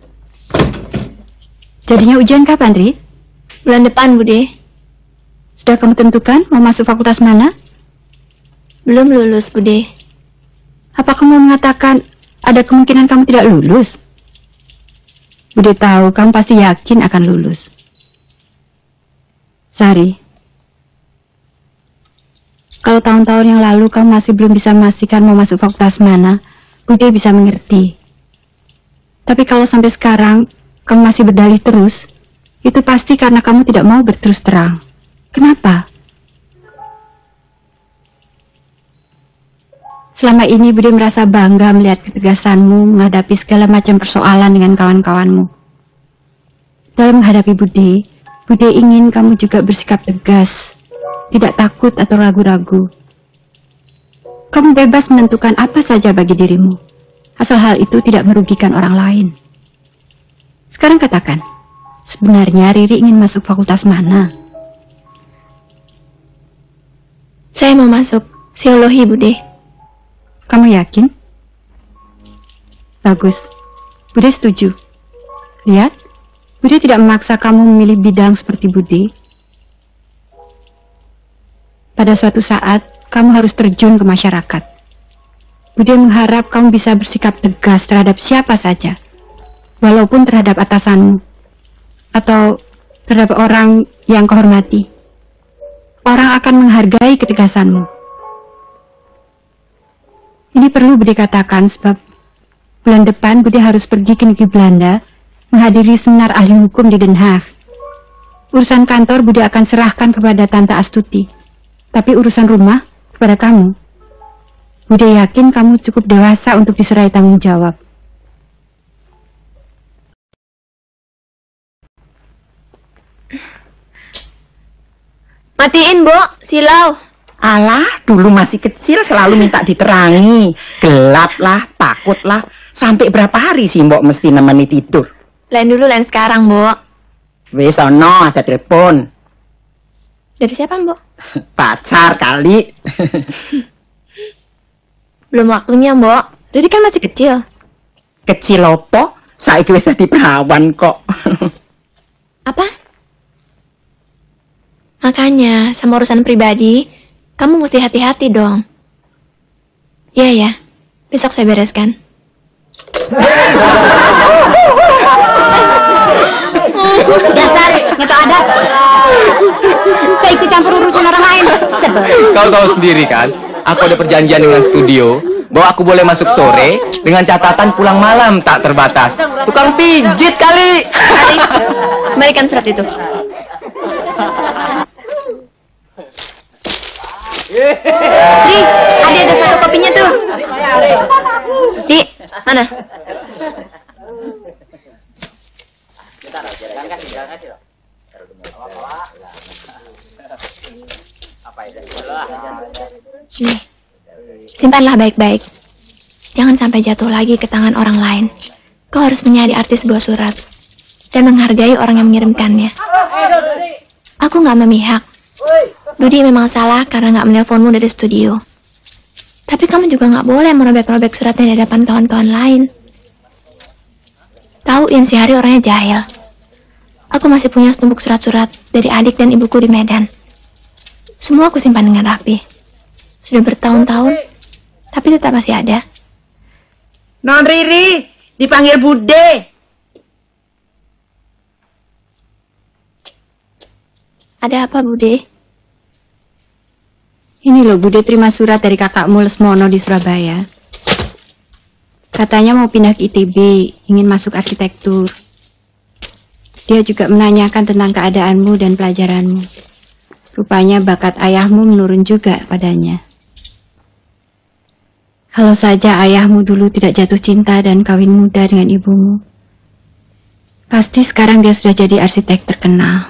Jadinya ujian kapan, Ri? Bulan depan, Bude. Sudah kamu tentukan mau masuk fakultas mana? Belum lulus, Bude. Apa kamu mengatakan ada kemungkinan kamu tidak lulus? Bude tahu kamu pasti yakin akan lulus. Sari, kalau tahun-tahun yang lalu kamu masih belum bisa memastikan mau masuk fakultas mana, Bude bisa mengerti. Tapi kalau sampai sekarang kamu masih berdalih terus, itu pasti karena kamu tidak mau berterus terang. Kenapa? Selama ini Bude merasa bangga melihat ketegasanmu menghadapi segala macam persoalan dengan kawan-kawanmu. Dalam menghadapi Bude, Bude ingin kamu juga bersikap tegas, tidak takut atau ragu-ragu. Kamu bebas menentukan apa saja bagi dirimu, asal hal itu tidak merugikan orang lain. Sekarang katakan, sebenarnya Riri ingin masuk fakultas mana? Saya mau masuk psikologi, Bude. Kamu yakin? Bagus. Bude setuju. Lihat, Bude tidak memaksa kamu memilih bidang seperti Bude. Pada suatu saat, kamu harus terjun ke masyarakat. Bude mengharap kamu bisa bersikap tegas terhadap siapa saja, walaupun terhadap atasanmu, atau terhadap orang yang kau hormati. Orang akan menghargai ketegasanmu. Ini perlu Bude katakan sebab bulan depan Bude harus pergi ke negeri Belanda menghadiri seminar ahli hukum di Den Haag. Urusan kantor Bude akan serahkan kepada Tante Astuti, tapi urusan rumah kepada kamu. Bude yakin kamu cukup dewasa untuk diserai tanggung jawab. Matiin, Bo, silau. Alah, dulu masih kecil selalu minta diterangi. Gelap lah, takut lah. Sampai berapa hari sih Mbok mesti nemeni tidur? Lain dulu, lain sekarang, Bo. Wes ono ada telepon. Dari siapa, Mbok? Pacar kali. Belum waktunya, Mbok. Riri kan masih kecil. Kecil opo? Saiki wis dadi perawan kok. Apa? Makanya, sama urusan pribadi, kamu mesti hati-hati dong. Iya ya, besok saya bereskan. Dasar, ngetok adat. Saya ikut campur urusan orang lain. Sebel. Kau tahu sendiri kan, aku ada perjanjian dengan studio bahwa aku boleh masuk sore dengan catatan pulang malam tak terbatas. Tukang pijit kali. Kembalikan surat itu. Di, ada fotokopinya tuh. Di, mana? Nih, simpanlah baik-baik. Jangan sampai jatuh lagi ke tangan orang lain. Kau harus menjadi artis sebuah surat dan menghargai orang yang mengirimkannya. Aku nggak memihak. Dudi memang salah karena nggak menelponmu dari studio. Tapi kamu juga nggak boleh merobek-robek suratnya di hadapan kawan-kawan lain. Tahu si Hari orangnya jahil. Aku masih punya setumpuk surat-surat dari adik dan ibuku di Medan. Semua aku simpan dengan rapi. Sudah bertahun-tahun, tapi tetap masih ada. Non Riri, dipanggil Bude. Ada apa, Bude? Ini loh, Bude terima surat dari kakakmu Lesmono di Surabaya. Katanya mau pindah ke ITB, ingin masuk arsitektur. Dia juga menanyakan tentang keadaanmu dan pelajaranmu. Rupanya bakat ayahmu menurun juga padanya. Kalau saja ayahmu dulu tidak jatuh cinta dan kawin muda dengan ibumu, pasti sekarang dia sudah jadi arsitek terkenal.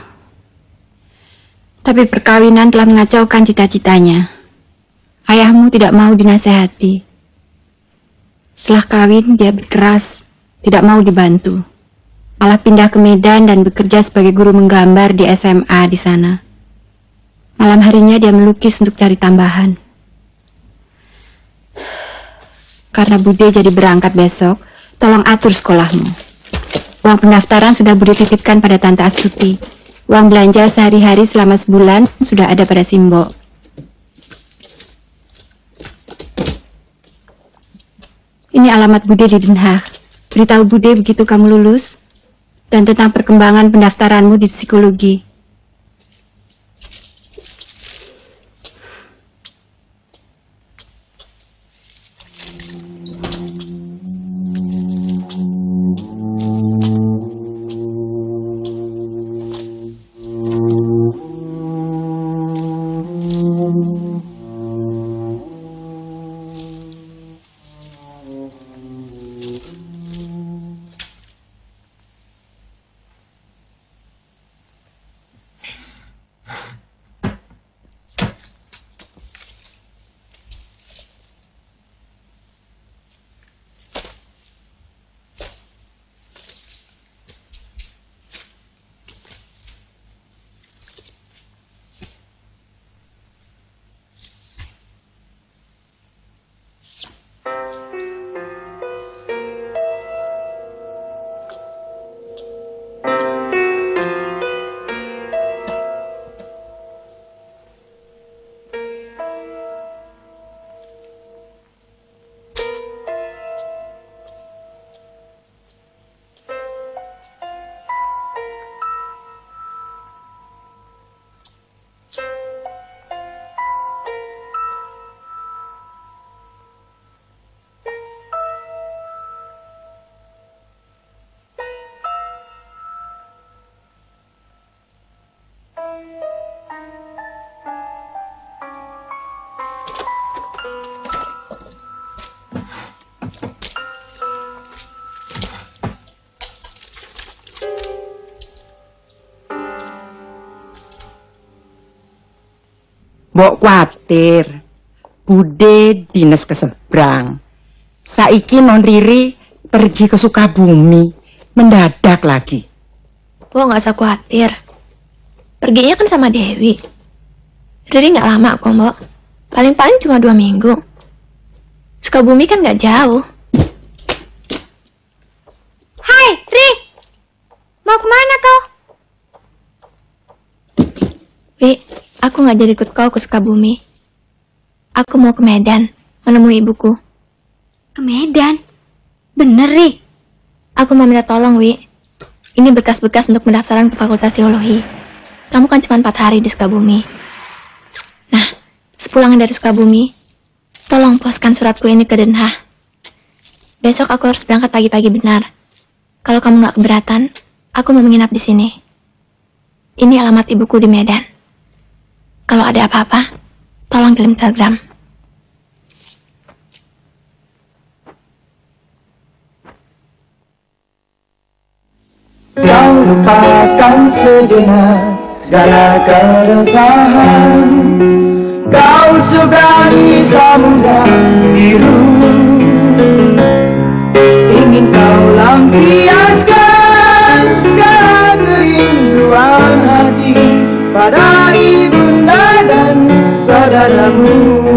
Tapi perkawinan telah mengacaukan cita-citanya. Ayahmu tidak mau dinasehati. Setelah kawin, dia berkeras, tidak mau dibantu. Malah pindah ke Medan dan bekerja sebagai guru menggambar di SMA di sana. Malam harinya dia melukis untuk cari tambahan. Karena Bude jadi berangkat besok, tolong atur sekolahmu. Uang pendaftaran sudah Bude titipkan pada Tante Astuti. Uang belanja sehari-hari selama sebulan sudah ada pada Simbo. Ini alamat Bude di Den Haag. Beritahu Bude begitu kamu lulus, dan tentang perkembangan pendaftaranmu di psikologi. Mbok kuatir, Bude dinas ke seberang. Saiki Non Riri pergi ke Sukabumi, mendadak lagi. Mbok nggak usah khawatir. Perginya kan sama Dewi. Riri nggak lama kok, Mbok. Paling-paling cuma 2 minggu. Sukabumi kan nggak jauh. Hai, Ri. Mau kemana kau? Wi, aku nggak jadi ikut kau ke Sukabumi. Aku mau ke Medan, menemui ibuku. Ke Medan? Bener, Ri? Aku mau minta tolong, Wi. Ini berkas-berkas untuk pendaftaran ke Fakultas Teologi. Kamu kan cuma 4 hari di Sukabumi. Nah, sepulangnya dari Sukabumi, tolong poskan suratku ini ke Den Haag. Besok aku harus berangkat pagi-pagi benar. Kalau kamu nggak keberatan, aku mau menginap di sini. Ini alamat ibuku di Medan. Kalau ada apa-apa, tolong kirim telegram. Kau lupakan sejenak segala keresahan. Kau seberani samudra biru. Ingin kau lampiaskan segala kerinduan hati pada ibunda dan saudaramu.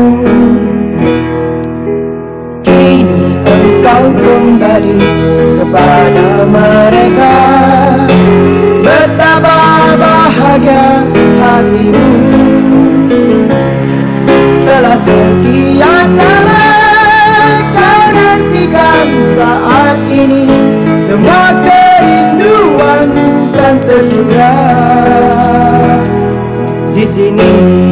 Kini engkau kembali kepada mereka. Betapa bahagia hatimu. Telah sekian lama kau nantikan lupakan saat ini. Semua kerinduan kan tercurah di sini.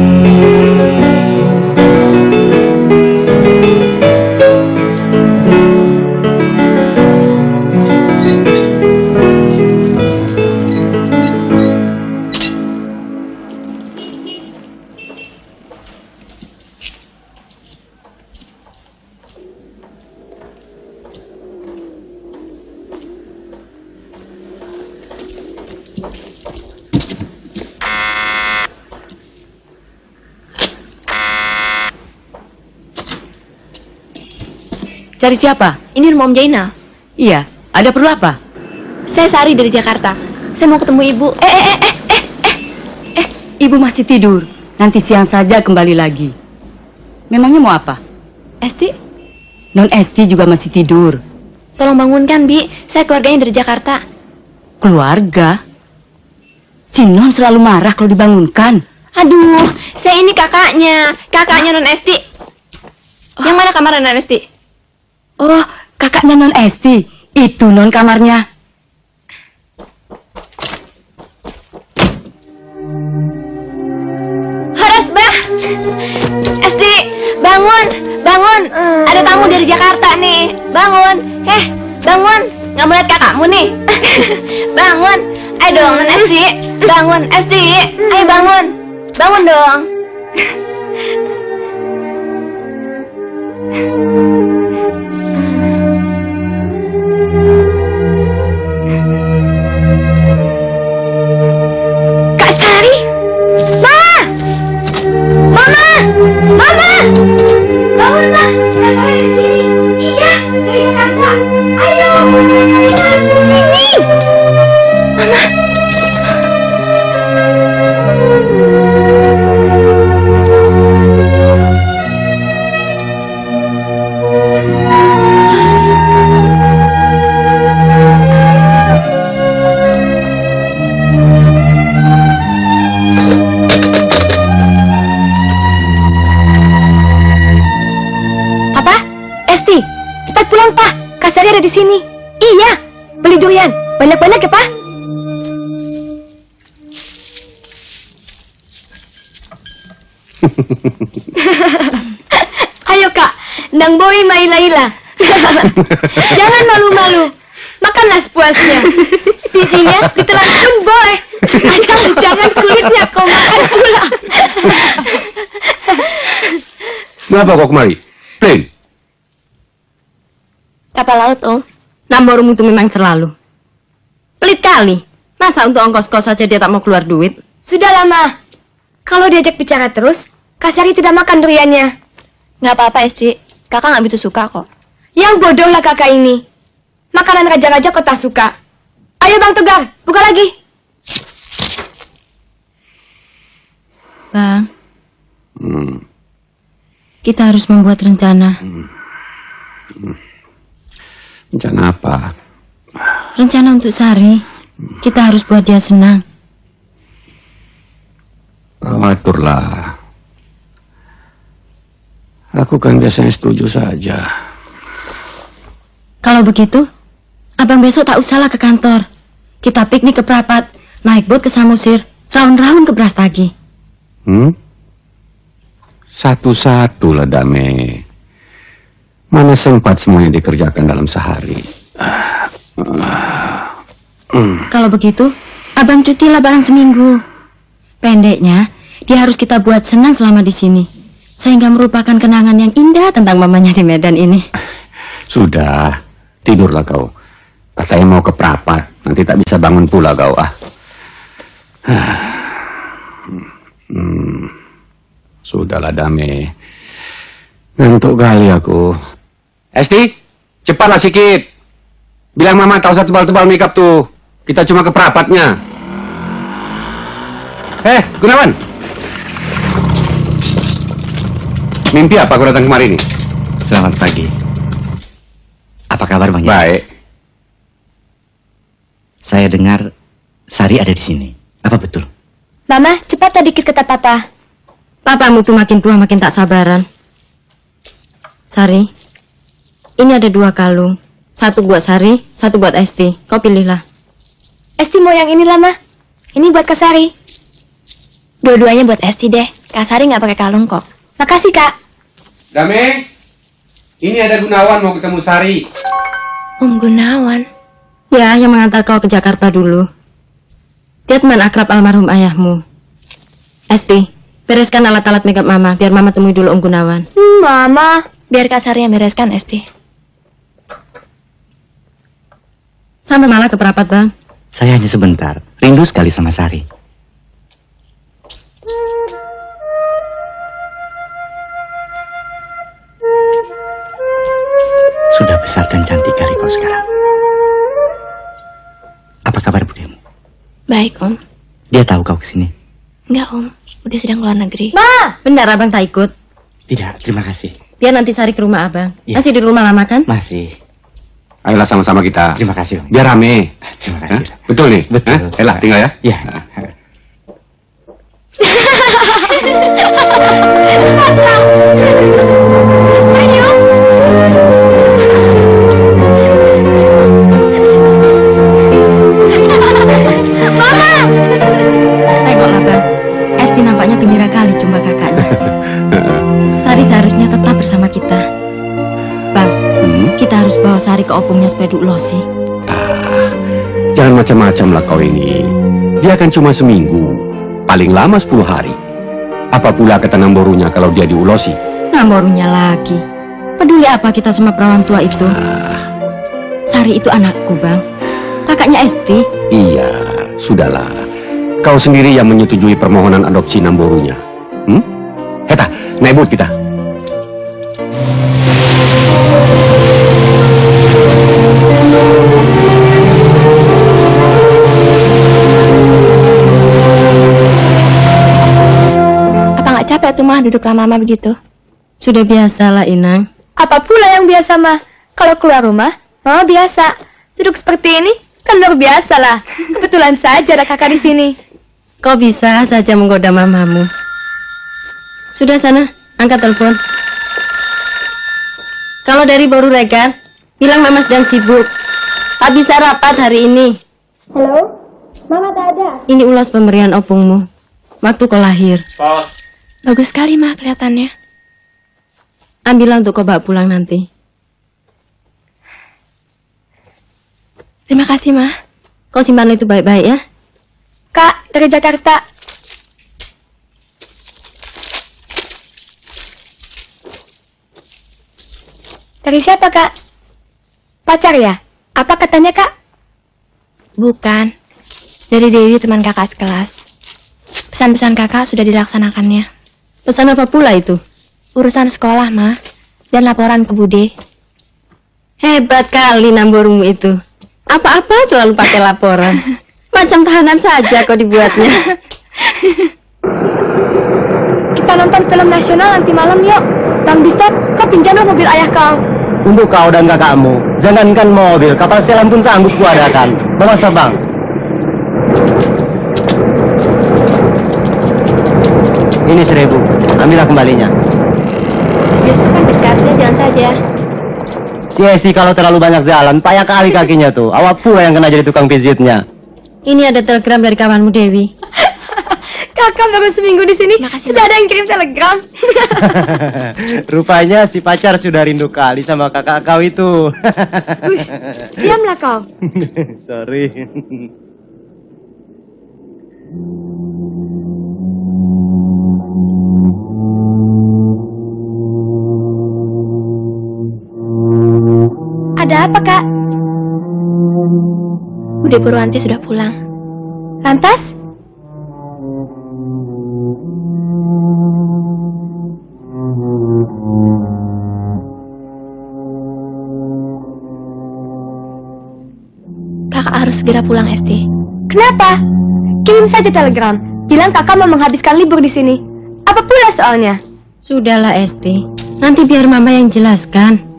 Cari siapa? Ini rumah Om Jainal. Iya, ada perlu apa? Saya Sari dari Jakarta. Saya mau ketemu ibu. Ibu masih tidur. Nanti siang saja kembali lagi. Memangnya mau apa? Esti? Non Esti juga masih tidur. Tolong bangunkan, Bi. Saya keluarganya dari Jakarta. Keluarga? Si Non selalu marah kalau dibangunkan. Aduh, saya ini kakaknya. Kakaknya Non Esti. Yang mana kamar Non Esti? Oh, kakaknya Non Esti. Itu Non kamarnya. Horas, Bah. Esti, bangun. Bangun. Ada tamu dari Jakarta nih. Bangun. Bangun. Nggak mau lihat kakakmu nih. Bangun. Ayo dong, Non Esti. Bangun, Esti. Ayo bangun. Bangun dong. Ada di sini. Iya, beli durian. Banyak-banyak ya, Pak. Ayo, Kak. Ndang Boy Mai Laila. Jangan malu-malu. Makanlah sepuasnya. Bijinya ditelan pun boleh. Asal jangan kulitnya kau makan pula. Kenapa kau kemari? Plain. Kapal laut, Om. Namborum itu memang terlalu pelit kali. Masa untuk ongkos-kos saja dia tak mau keluar duit? Sudah lama. Kalau diajak bicara terus, Kak Sari tidak makan duriannya. Nggak apa-apa, Esti. Kakak nggak begitu suka kok. Yang bodoh lah kakak ini. Makanan raja-raja kok tak suka. Ayo Bang Tegar, buka lagi. Bang, kita harus membuat rencana. Rencana apa? Rencana untuk Sari. Kita harus buat dia senang. Kau aturlah. Aku kan biasanya setuju saja. Kalau begitu, abang besok tak usahlah ke kantor. Kita piknik ke Prapat, naik bot ke Samosir, raun-raun ke Brastagi. Satu-satu lah, Dame. Mana sempat semuanya dikerjakan dalam sehari. Kalau begitu, abang cutilah barang seminggu. Pendeknya, dia harus kita buat senang selama di sini, sehingga merupakan kenangan yang indah tentang mamanya di Medan ini. Sudah, tidurlah kau. Katanya mau ke Prapat, nanti tak bisa bangun pula kau. Sudahlah, Dame. Ngantuk kali aku. Esti, cepatlah sikit. Bilang Mama tak usah tebal-tebal makeup tuh. Kita cuma ke Prapatnya. Gunawan. Mimpi apa kau datang kemari ini? Selamat pagi. Apa kabar Bang? Baik. Saya dengar Sari ada di sini. Apa betul? Mama, cepat dikit kata Papa. Papamu tuh makin tua makin tak sabaran. Sari, Ini ada 2 kalung. 1 buat Sari, 1 buat Esti. Kau pilihlah. Esti mau yang inilah, Ma. Ini buat Kak Sari. Dua-duanya buat Esti deh. Kak Sari nggak pakai kalung kok. Makasih, Kak. Dame, ini ada Gunawan mau ketemu Sari. Om Gunawan? Ya, yang mengantar kau ke Jakarta dulu. Dia teman akrab almarhum ayahmu. Esti, bereskan alat-alat makeup Mama, biar Mama temui dulu Om Gunawan. Mama, biar Kak Sari yang bereskan, Esti. Sampai malah ke Perapat, Bang. Saya hanya sebentar. Rindu sekali sama Sari. Sudah besar dan cantik kali kau sekarang. Apa kabar budemu? Baik, Om. Dia tahu kau kesini? Enggak, Om. Udah sedang keluar negeri. Ma! Benar Abang tak ikut? Tidak, terima kasih. Biar nanti Sari ke rumah Abang. Ya. Masih di rumah lama kan? Masih. Ayolah sama-sama kita. Terima kasih. Om. Biar rame. Terima kasih. Hah? Betul nih? Betul. Elah, tinggal ya. Iya. Tengoklah Bang, Esti nampaknya gembira kali jumpa kakaknya. Sari seharusnya tetap bersama kita. Bang, kita harus bawa Sari ke opungnya supaya diulosi. Jangan macam-macam lah kau ini. Dia kan cuma seminggu. Paling lama 10 hari. Apa pula kata Namborunya kalau dia diulosi? Namborunya lagi. Peduli apa kita sama perawan tua itu? Sari itu anakku, Bang. Kakaknya Esti. Iya, sudahlah. Kau sendiri yang menyetujui permohonan adopsi Namborunya. Heta, naik boot kita. Capek tuh, Mah, duduk lama-lama begitu. Sudah biasalah, Inang. Apa pula yang biasa, Mah? Kalau keluar rumah, Mama biasa. Duduk seperti ini, kan luar biasa lah. Kebetulan saja ada kakak di sini. Kau bisa saja menggoda mamamu. Sudah sana, angkat telepon. Kalau dari Boru Regan, bilang Mama sedang sibuk. Tak bisa rapat hari ini. Halo? Mama tak ada. Ini ulas pemberian opungmu. Waktu kau lahir. Pos. Bagus sekali, Mah, kelihatannya. Ambillah untuk kau bawa pulang nanti. Terima kasih, Mah. Kau simpan itu baik-baik ya. Kak, dari Jakarta. Dari siapa, Kak? Pacar ya? Apa katanya, Kak? Bukan. Dari Dewi, teman kakak sekelas. Pesan-pesan kakak sudah dilaksanakannya. Pesan apa pula itu? Urusan sekolah, Ma. Dan laporan ke Bude. Hebat kali Namborumu itu. Apa-apa selalu pakai laporan. Macam tahanan saja kau dibuatnya. Kita nonton film nasional nanti malam yuk. Bang Bistot, kau pinjamlah mobil ayah kau. Untuk kau dan kakakmu, jangankan mobil, kapal selam pun sanggup kuadakan. Bawa terbang. Ini 1.000, ambillah kembalinya. Biasa kan dekatnya, jalan saja. Si Esti kalau terlalu banyak jalan, payah kali kakinya tuh. Awak pula yang kena jadi tukang pijitnya. Ini ada telegram dari kawanmu Dewi. Kakak baru seminggu di sini, sudah ada yang kirim telegram. Rupanya si pacar sudah rindu kali sama kakak kau itu. Ush, diamlah kau. Sorry. Ada apa, Kak? Bude Purwanti sudah pulang. Lantas? Kakak harus segera pulang, Esti. Kenapa? Kirim saja telegram. Bilang kakak mau menghabiskan libur di sini. Apa pula soalnya? Sudahlah, Esti. Nanti biar Mama yang jelaskan.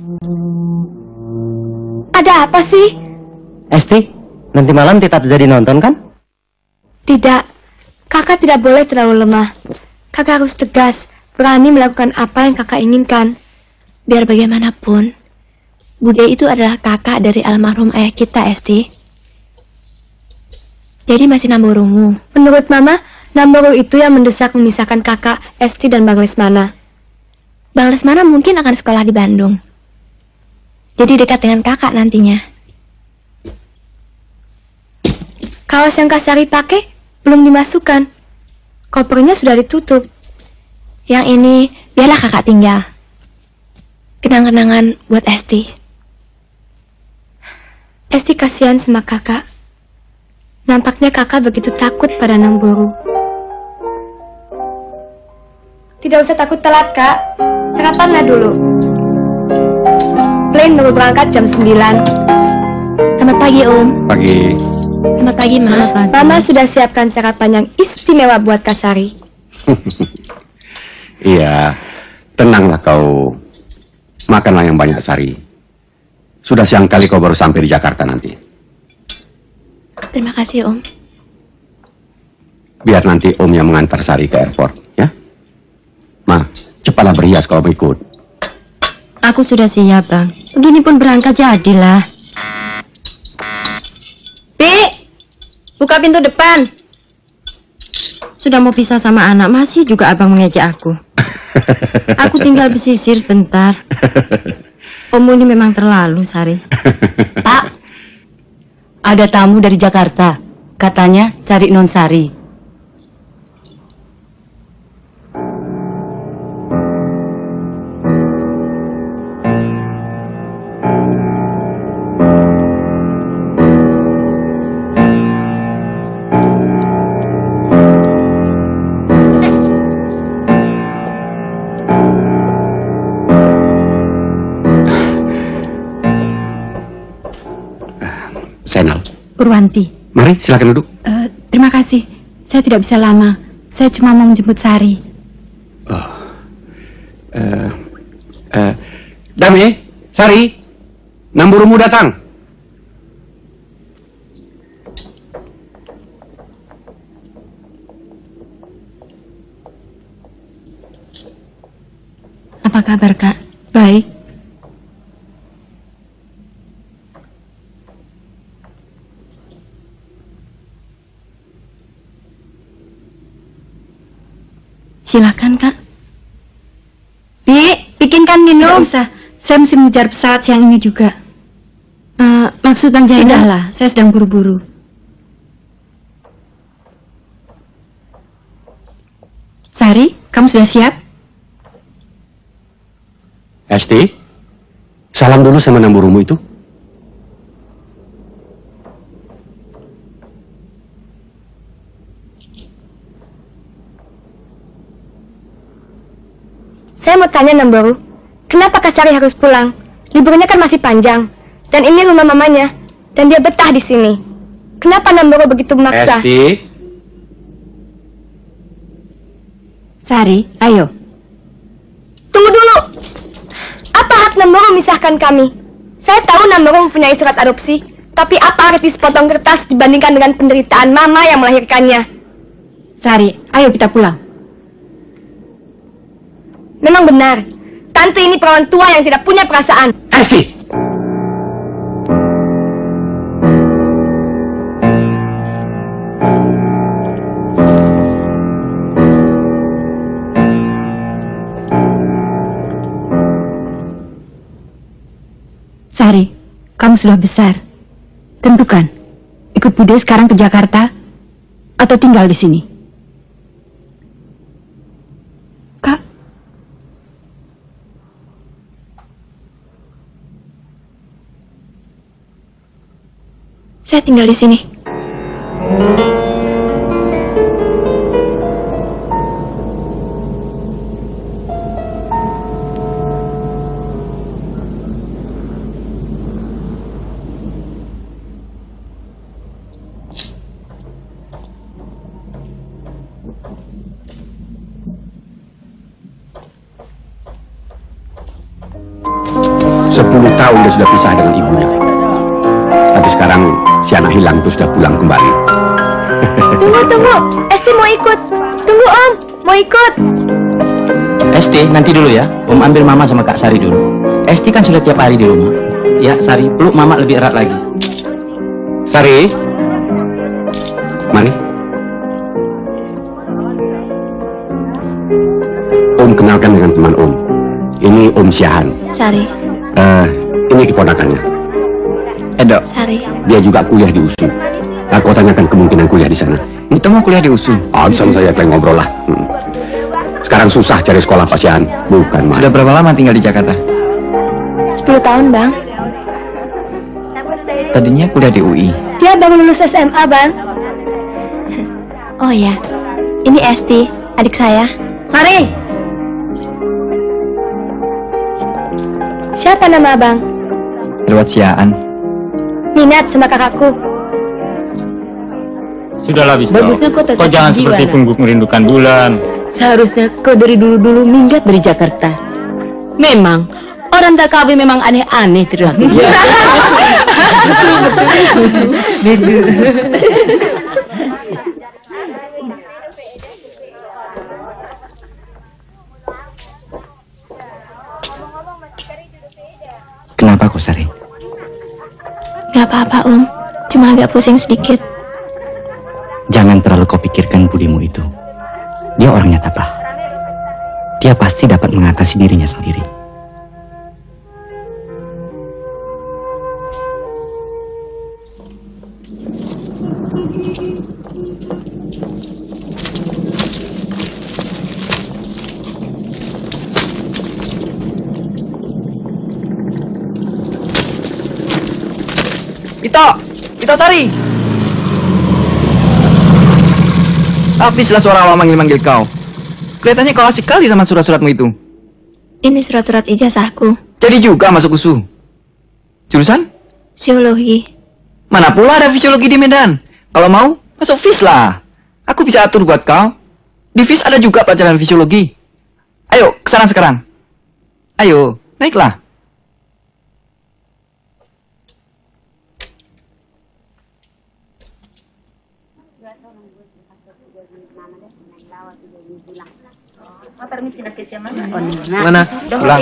Ada apa sih? Esti, nanti malam tetap jadi nonton kan? Tidak. Kakak tidak boleh terlalu lemah. Kakak harus tegas, berani melakukan apa yang kakak inginkan. Biar bagaimanapun, Bude itu adalah kakak dari almarhum ayah kita, Esti. Jadi masih Namborumu. Menurut Mama, Namboru itu yang mendesak memisahkan kakak Esti dan Bang Lesmana. Bang Lesmana mungkin akan sekolah di Bandung. Jadi dekat dengan kakak nantinya. Kaos yang Kak Sari pakai belum dimasukkan. Kopernya sudah ditutup. Yang ini biarlah kakak tinggal. Kenang-kenangan buat Esti. Esti kasihan sama kakak. Nampaknya kakak begitu takut pada Namboru. Tidak usah takut telat, Kak. Sarapanlah dulu. Plane baru berangkat jam 9. Selamat pagi, Om. Pagi. Selamat pagi, Ma. Mama sudah siapkan sarapan yang istimewa buat Kak Sari. Iya, tenanglah kau. Makanlah yang banyak, Sari. Sudah siang kali kau baru sampai di Jakarta nanti. Terima kasih, Om. Biar nanti Om yang mengantar Sari ke airport, ya? Ma, cepatlah berhias kalau mau ikut. Aku sudah siap, Bang. Begini pun berangkat jadilah. Buka pintu depan. Sudah mau pisah sama anak, masih juga abang mengejek aku. Aku tinggal pesisir sebentar. Om ini memang terlalu, Sari. Pak, ada tamu dari Jakarta. Katanya cari Non Sari. Senal. Purwanti. Mari, silakan duduk. Terima kasih. Saya tidak bisa lama. Saya cuma mau menjemput Sari. Dame, Sari, Namborumu datang. Apa kabar, Kak? Baik. Silakan, Kak. Bikinkan minum. Tidak usah. Saya mesti mengejar pesawat siang ini juga. Maksud Bang Jainal? Sudahlah, saya sedang buru-buru. Sari, kamu sudah siap? Esti, salam dulu sama Namborumu itu. Saya mau tanya Namboru, kenapa Kak Sari harus pulang? Liburnya kan masih panjang, dan ini rumah mamanya, dan dia betah di sini. Kenapa Namboru begitu memaksa? Esti. Sari, ayo. Tunggu dulu. Apa hak Namboru memisahkan kami? Saya tahu Namboru mempunyai surat adopsi, tapi apa arti sepotong kertas dibandingkan dengan penderitaan mama yang melahirkannya? Sari, ayo kita pulang. Memang benar, tante ini perawan tua yang tidak punya perasaan. Esti! Sari, kamu sudah besar. Tentukan, ikut Bude sekarang ke Jakarta atau tinggal di sini. Saya tinggal di sini. 10 tahun dia sudah pisah dengan ibunya. Tapi sekarang si anak hilang itu sudah pulang kembali. Tunggu, Esti mau ikut. Tunggu Om, mau ikut. Esti, nanti dulu ya. Om ambil Mama sama Kak Sari dulu. Esti kan sudah tiap hari di rumah. Ya, Sari, peluk Mama lebih erat lagi. Sari, mari. Om kenalkan dengan teman Om. Ini Om Syahan. Sari. Ini keponakannya. Edo. Sari. Dia juga kuliah di USU. Aku tanyakan kemungkinan kuliah di sana. Itu mau kuliah di USU? Di sana saya pengen ngobrol lah. Sekarang susah cari sekolah Pak Syahan. Bukan, Mas. Sudah berapa lama tinggal di Jakarta? 10 tahun, Bang. Tadinya kuliah di UI. Dia baru lulus SMA, Bang. Oh ya, ini Esti, adik saya. Sari! Siapa nama Abang? Lewat Siaan. Minat sama kakakku. Sudahlah, Bisto. Bagusnya kau tak Kau jangan sakit jiwa, seperti nak. pungguk merindukan bulan. Seharusnya kau dari dulu-dulu minggat dari Jakarta. Memang, orang tak kawin memang aneh-aneh perilaku. Betul. Kenapa kau, Sari? Gak apa-apa, Om. Cuma agak pusing sedikit. Jangan terlalu kau pikirkan budimu itu. Dia orangnya tabah. Dia pasti dapat mengatasi dirinya sendiri. Ito Sari. Habislah suara awak manggil-manggil kau. Kelihatannya kau asik kali sama surat-suratmu itu. Ini surat-surat ijazahku. Jadi juga masuk USU. Jurusan? Psikologi. Mana pula ada fisiologi di Medan. Kalau mau, masuk FIS lah. Aku bisa atur buat kau. Di FIS ada juga pelajaran fisiologi. Ayo, kesana sekarang. Ayo, naiklah. Mana? Pulang.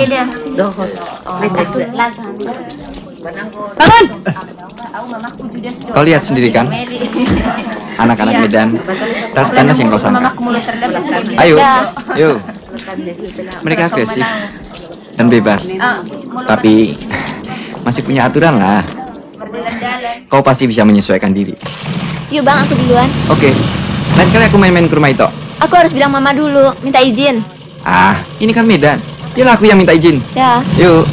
Bangun! Kau lihat sendiri kan? Anak-anak Medan, tas panas yang kau sangka. Ayo, yuk. Mereka agresif dan bebas. Tapi masih punya aturan lah. Kau pasti bisa menyesuaikan diri. Yuk Bang, aku duluan. Oke, lain kali aku main-main ke rumah itu. Aku harus bilang Mama dulu, minta izin. Ah, ini kan Medan. Biarlah aku yang minta izin. Ya. Yuk.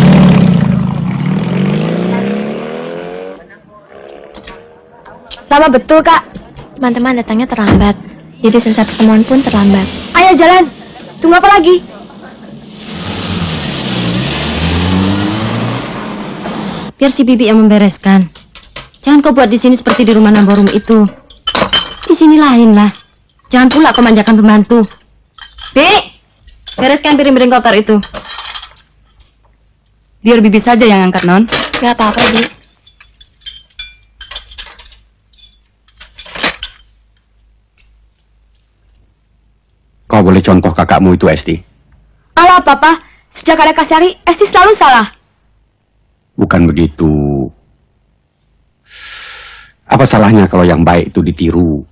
Lama betul, Kak. Teman-teman datangnya terlambat. Jadi selesai pertemuan pun terlambat. Ayo jalan. Tunggu apa lagi? Biar si Bibi yang membereskan. Jangan kau buat di sini seperti di rumah Namborum itu. Di sini lain lah. Jangan pula kau manjakan pembantu. Bi, bereskan piring-piring kotor itu. Biar Bibi saja yang angkat, Non. Gak apa-apa, Bi. Kau boleh contoh kakakmu itu, Esti? Alah, Papa. Sejak ada Kak Sari, Esti selalu salah. Bukan begitu. Apa salahnya kalau yang baik itu ditiru?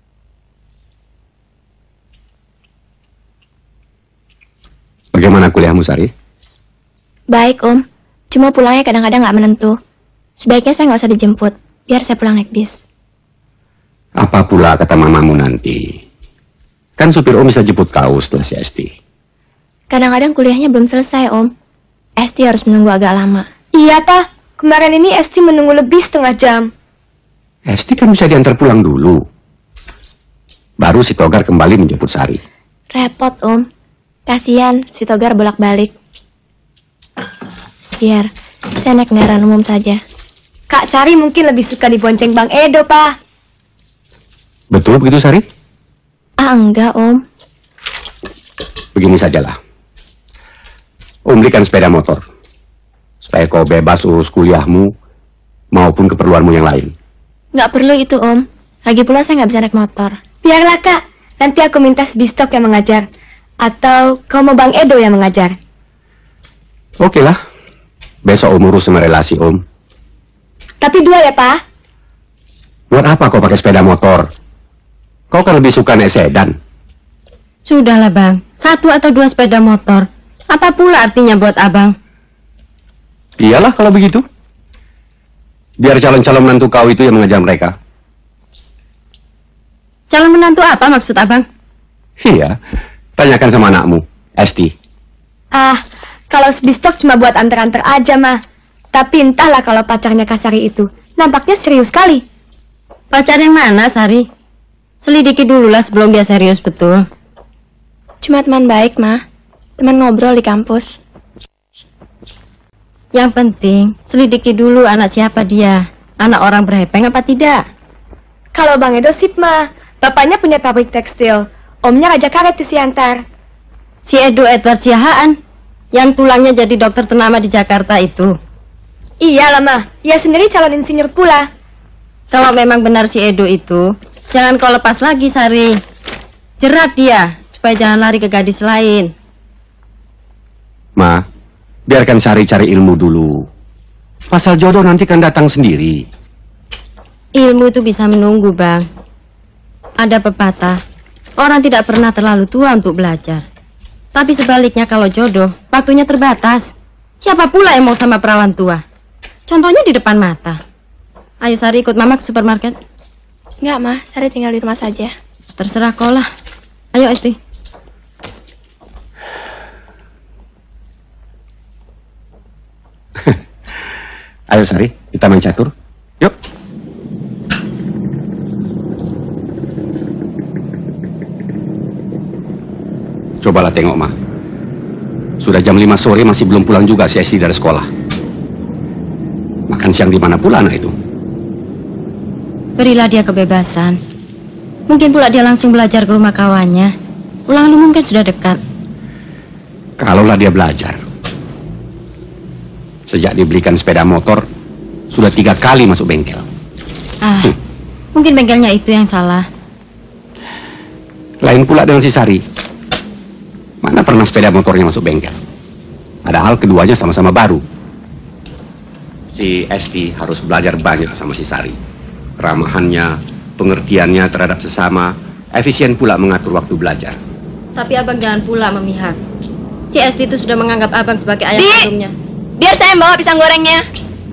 Bagaimana kuliahmu, Sari? Baik, Om. Cuma pulangnya kadang-kadang nggak menentu. Sebaiknya saya nggak usah dijemput. Biar saya pulang naik bis. Apa pula kata mamamu nanti? Kan supir Om bisa jemput kau setelah si Esti. Kadang-kadang kuliahnya belum selesai, Om. Esti harus menunggu agak lama. Iya, Tah. Kemarin ini Esti menunggu lebih setengah jam. Esti kan bisa diantar pulang dulu. Baru si Togar kembali menjemput Sari. Repot, Om. Kasihan si Togar bolak-balik. Biar saya naik kendaraan umum saja. Kak Sari mungkin lebih suka dibonceng Bang Edo, Pak. Betul begitu, Sari? Ah, enggak, Om. Begini sajalah. Om belikan sepeda motor. Supaya kau bebas urus kuliahmu maupun keperluanmu yang lain. Nggak perlu itu, Om. Lagi pula saya nggak bisa naik motor. Biarlah, Kak. Nanti aku minta Bistok yang mengajar. Atau kau mau Bang Edo yang mengajar? Oke lah. Besok Om urus sama relasi Om. Tapi 2 ya, Pak? Buat apa kau pakai sepeda motor? Kau kan lebih suka naik sedan. Sudahlah Bang, 1 atau 2 sepeda motor. Apa pula artinya buat Abang? Iyalah kalau begitu. Biar calon-calon menantu kau itu yang mengajar mereka. Calon menantu apa maksud Abang? Iya, tanyakan sama anakmu, Esti. Kalau sebistok cuma buat antar-antar aja, mah. Tapi entahlah kalau pacarnya Kak Sari itu. Nampaknya serius sekali. Pacar yang mana, Sari? Selidiki dulu lah sebelum dia serius betul. Cuma teman baik, mah. Teman ngobrol di kampus. Yang penting, selidiki dulu anak siapa dia. Anak orang berhepeng apa tidak? Kalau Bang Edo sip, mah. Bapaknya punya pabrik tekstil. Omnya Raja Karet di Siantar. Si Edo Edward Siahaan, yang tulangnya jadi dokter ternama di Jakarta itu. Iya lah, mah. Ia sendiri calon insinyur pula. Kalau memang benar si Edo itu, jangan kau lepas lagi, Sari. Jerat dia, supaya jangan lari ke gadis lain. Ma, biarkan Sari cari ilmu dulu. Pasal jodoh nanti kan datang sendiri. Ilmu itu bisa menunggu, Bang. Ada pepatah, orang tidak pernah terlalu tua untuk belajar. Tapi sebaliknya kalau jodoh, waktunya terbatas. Siapa pula yang mau sama perawan tua? Contohnya di depan mata. Ayo Sari ikut Mama ke supermarket. Enggak, mah. Sari tinggal di rumah saja. Terserah kau lah. Ayo Esti. Ayo Sari, kita main catur. Yuk. Cobalah tengok, Ma. Sudah jam 5 sore masih belum pulang juga si Esti dari sekolah. Makan siang di mana pula anak itu? Berilah dia kebebasan. Mungkin pula dia langsung belajar ke rumah kawannya. Pulang lu mungkin sudah dekat. Kalaulah dia belajar. Sejak dibelikan sepeda motor, sudah 3 kali masuk bengkel. Mungkin bengkelnya itu yang salah. Lain pula dengan si Sari. Mana pernah sepeda motornya masuk bengkel? Padahal keduanya sama-sama baru. Si Esti harus belajar banyak sama si Sari. Keramahannya, pengertiannya terhadap sesama, efisien pula mengatur waktu belajar. Tapi Abang jangan pula memihak. Si Esti itu sudah menganggap Abang sebagai ayah kandungnya. Biar saya bawa pisang gorengnya.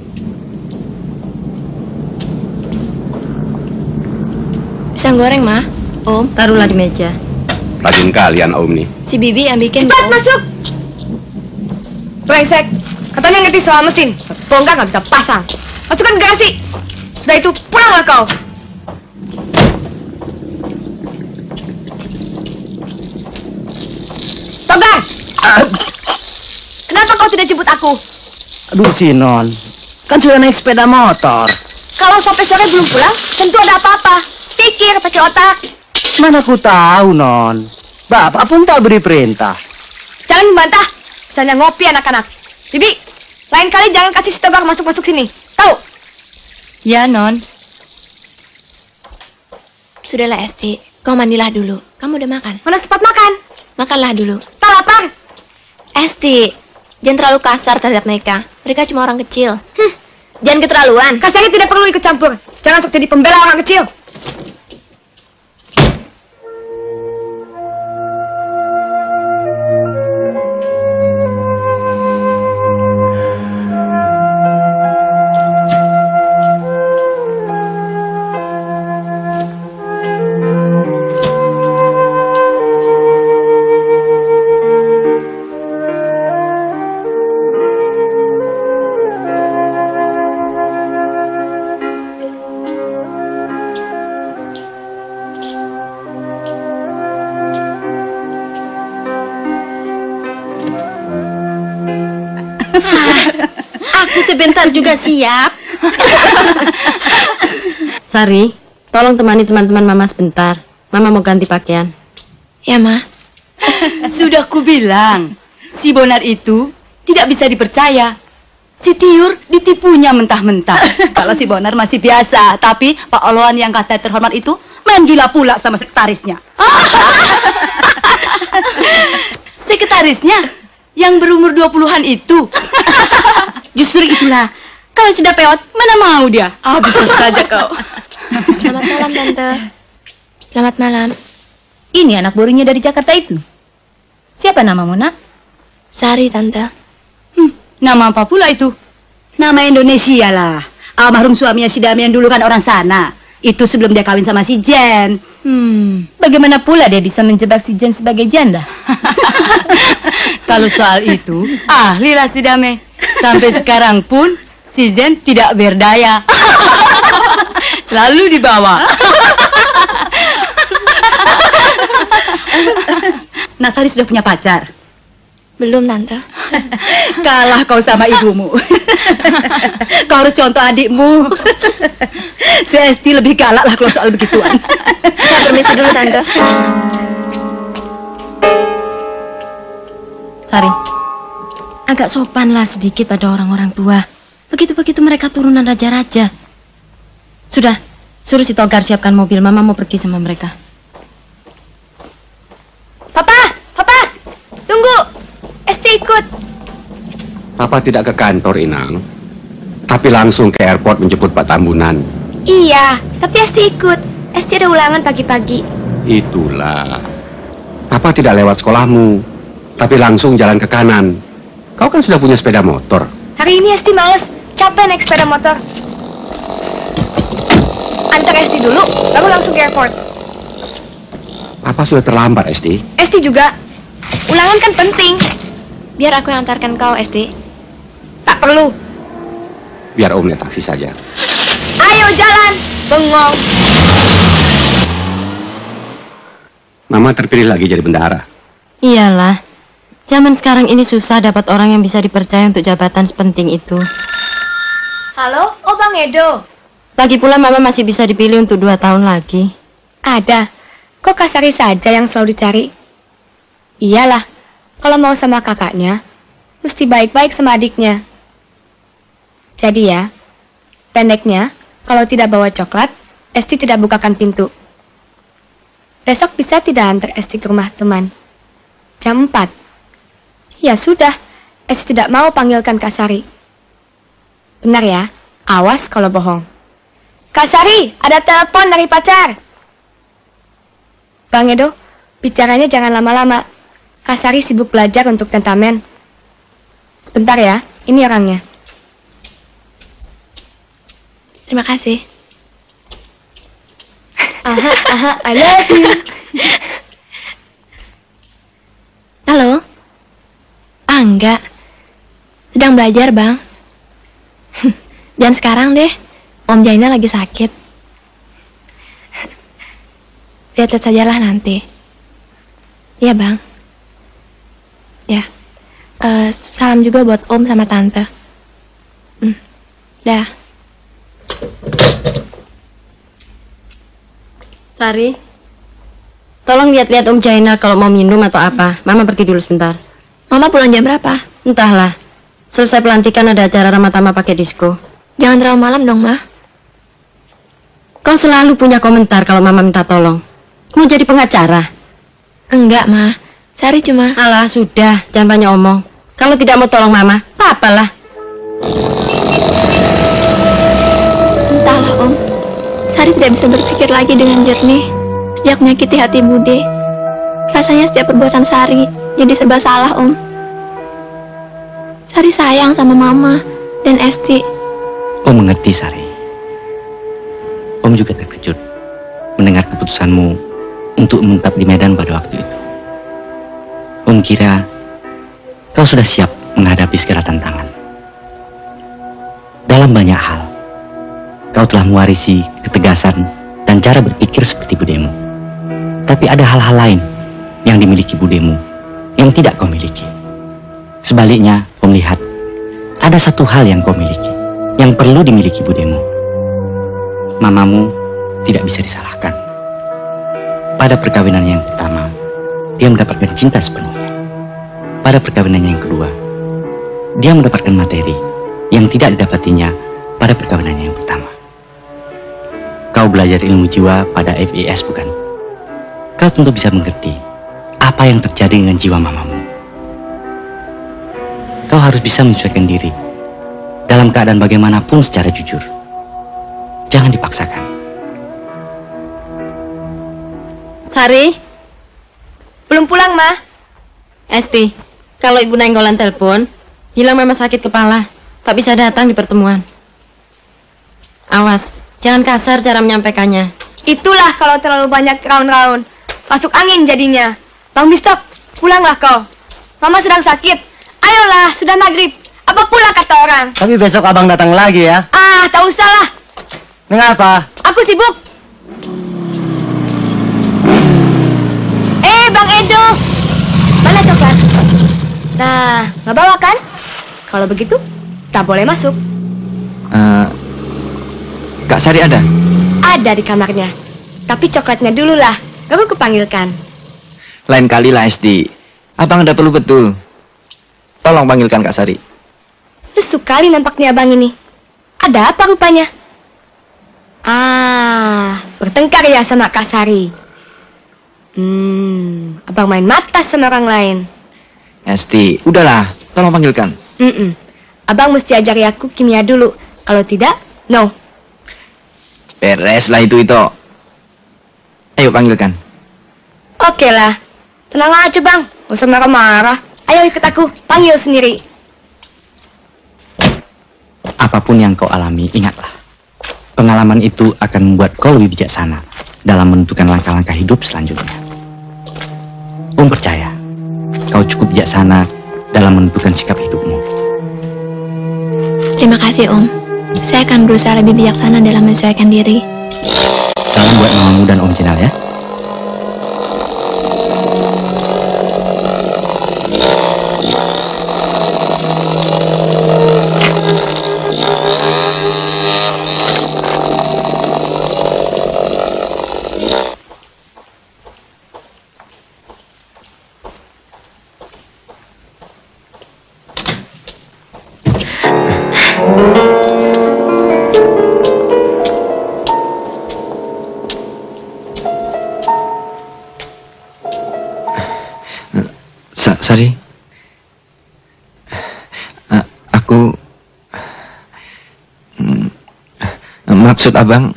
Pisang goreng, mah. Om, taruhlah di meja. Rajin kalian Om nih. Si Bibi yang bikin. Cepat masuk. Brengsek. Katanya ngerti soal mesin. Bongkar nggak bisa pasang. Masukkan ke garasi. Sudah itu pulanglah kau. Togar. Kenapa kau tidak jemput aku? Aduh Sinon, kan sudah naik sepeda motor. Kalau sampai sore belum pulang, tentu ada apa-apa. Pikir pakai otak. Mana ku tahu, Non. Bapak pun tak beri perintah. Jangan membantah. Misalnya ngopi anak-anak. Bibi, lain kali jangan kasih si Togar masuk-masuk sini. Tahu? Ya, Non. Sudahlah, Esti. Kau mandilah dulu. Kamu udah makan? Mana sempat makan? Makanlah dulu. Tak lapar. Esti, jangan terlalu kasar terhadap mereka. Mereka cuma orang kecil. Jangan keterlaluan. Kasarnya tidak perlu ikut campur. Jangan sok jadi pembela orang kecil. Aku sebentar juga siap. Sari, tolong temani teman-teman Mama sebentar. Mama mau ganti pakaian. Ya, Ma. Sudah kubilang, si Bonar itu tidak bisa dipercaya. Si Tiur ditipunya mentah-mentah. Kalau si Bonar masih biasa, tapi Pak Oloan yang kata terhormat itu main gila pula sama sekretarisnya. Sekretarisnya? Yang berumur 20-an itu. Justru itulah. Kalau sudah peot, mana mau dia? Ah, bisa saja kau. Selamat malam, Tante. Selamat malam. Ini anak boringnya dari Jakarta itu. Siapa namamu, Nak? Sari, Tante. Nama apa pula itu? Nama Indonesia lah. Almarhum suaminya si Damian dulu kan orang sana. Itu sebelum dia kawin sama si Jen. Bagaimana pula dia bisa menjebak si Jen sebagai janda? Kalau soal itu, ahlilah si Dame. Sampai sekarang pun si Jen tidak berdaya. Selalu dibawa. Nak Sari sudah punya pacar? Belum, Tante. Kalah kau sama ibumu. Kau harus contoh adikmu. Si Esti lebih galak lah kalau soal begituan. Saya permisi dulu, Tante. Sari, agak sopanlah sedikit pada orang-orang tua. Begitu-begitu mereka turunan raja-raja. Sudah, suruh si Togar siapkan mobil. Mama mau pergi sama mereka. Papa, tunggu. Esti ikut. Papa tidak ke kantor, Inang. Tapi langsung ke airport menjemput Pak Tambunan. Iya, tapi Esti ikut. Esti ada ulangan pagi-pagi. Itulah. Papa tidak lewat sekolahmu, tapi langsung jalan ke kanan. Kau kan sudah punya sepeda motor. Hari ini Esti males, capek naik sepeda motor. Antar Esti dulu, baru langsung ke airport. Papa sudah terlambat, Esti. Esti juga. Ulangan kan penting. Biar aku yang antarkan kau, Esti. Tak perlu. Biar Om naik taksi saja. Ayo jalan, bengong. Mama terpilih lagi jadi bendahara. Iyalah, zaman sekarang ini susah dapat orang yang bisa dipercaya untuk jabatan sepenting itu. Halo, oh Bang Edo. Lagi pula Mama masih bisa dipilih untuk 2 tahun lagi. Ada. Kok Kak Sari saja yang selalu dicari? Iyalah, kalau mau sama kakaknya, mesti baik-baik sama adiknya. Jadi ya, pendeknya, kalau tidak bawa coklat, Esti tidak bukakan pintu. Besok bisa tidak antar Esti ke rumah teman? Jam 4. Ya sudah, Esti tidak mau panggilkan Kak Sari. Benar ya, awas kalau bohong. Kak Sari, ada telepon dari pacar. Bang Edo, bicaranya jangan lama-lama. Kak Sari sibuk belajar untuk tentamen. Sebentar ya, ini orangnya. Terima kasih. I love you. Halo? Enggak. Sedang belajar, Bang. Jangan sekarang deh. Om Jaina lagi sakit. Lihat-lihat sajalah nanti. Iya, Bang. Ya. Salam juga buat Om sama Tante. Dah. Sari, tolong lihat-lihat Om Jainal kalau mau minum atau apa. Mama pergi dulu sebentar. Mama pulang jam berapa? Entahlah. Selesai pelantikan ada acara Ramatama pakai disko. Jangan terlalu malam dong, Ma. Kau selalu punya komentar kalau Mama minta tolong. Mau jadi pengacara? Enggak, Ma. Sari cuma... Alah, sudah. Jangan banyak omong. Kalau tidak mau tolong Mama, apalah. Entahlah, Om. Sari tidak bisa berpikir lagi dengan jernih sejak menyakiti hati Bude. Rasanya setiap perbuatan Sari jadi serba salah, Om. Sari sayang sama Mama dan Esti. Om mengerti, Sari. Om juga terkejut mendengar keputusanmu untuk menetap di Medan pada waktu itu. Om kira kau sudah siap menghadapi segala tantangan. Dalam banyak hal, kau telah mewarisi ketegasan dan cara berpikir seperti budemu. Tapi ada hal-hal lain yang dimiliki budemu yang tidak kau miliki. Sebaliknya, Om lihat ada satu hal yang kau miliki yang perlu dimiliki budemu. Mamamu tidak bisa disalahkan. Pada perkawinan yang pertama, dia mendapatkan cinta sepenuhnya. Pada perkawinan yang kedua, dia mendapatkan materi yang tidak didapatinya pada perkawinan yang pertama. Kau belajar ilmu jiwa pada FIS, bukan? Kau tentu bisa mengerti apa yang terjadi dengan jiwa mamamu. kau harus bisa menyesuaikan diri dalam keadaan bagaimanapun secara jujur. Jangan dipaksakan. Sari, belum pulang, Ma. Esti, kalau Ibu Nainggolan telepon, bilang Mama sakit kepala, tak bisa datang di pertemuan. Awas, jangan kasar cara menyampaikannya. Itulah kalau terlalu banyak raun-raun. Masuk angin jadinya. Bang Bistok, pulanglah kau. Mama sedang sakit. Ayolah, sudah maghrib. Apa pula kata orang? Tapi besok abang datang lagi ya. Ah, tak usahlah. Mengapa? Aku sibuk. Bang Edo. Mana coklat? Nah, nggak bawa kan? Kalau begitu, tak boleh masuk. Kak Sari ada? Ada di kamarnya. Tapi coklatnya dulu lah, baru kupanggilkan. Lain kali lah, Esti. Abang ada perlu betul. Tolong panggilkan Kak Sari. Lesu kali nampaknya abang ini. Ada apa rupanya? Bertengkar ya sama Kak Sari. Abang main mata sama orang lain. Esti, udahlah. Tolong panggilkan. Abang mesti ajari aku kimia dulu. Kalau tidak, no. Beres lah itu. Ayo panggilkan. Oke lah. Tenang aja bang. Gak usah marah-marah. Ayo ikut aku. Panggil sendiri. Apapun yang kau alami, ingatlah. Pengalaman itu akan membuat kau lebih bijaksana dalam menentukan langkah-langkah hidup selanjutnya. Om percaya, kau cukup bijaksana dalam menentukan sikap hidupmu. Terima kasih Om. Saya akan berusaha lebih bijaksana dalam menyesuaikan diri. Salam buat mamamu dan Om Jinal ya. Sari, aku maksud abang.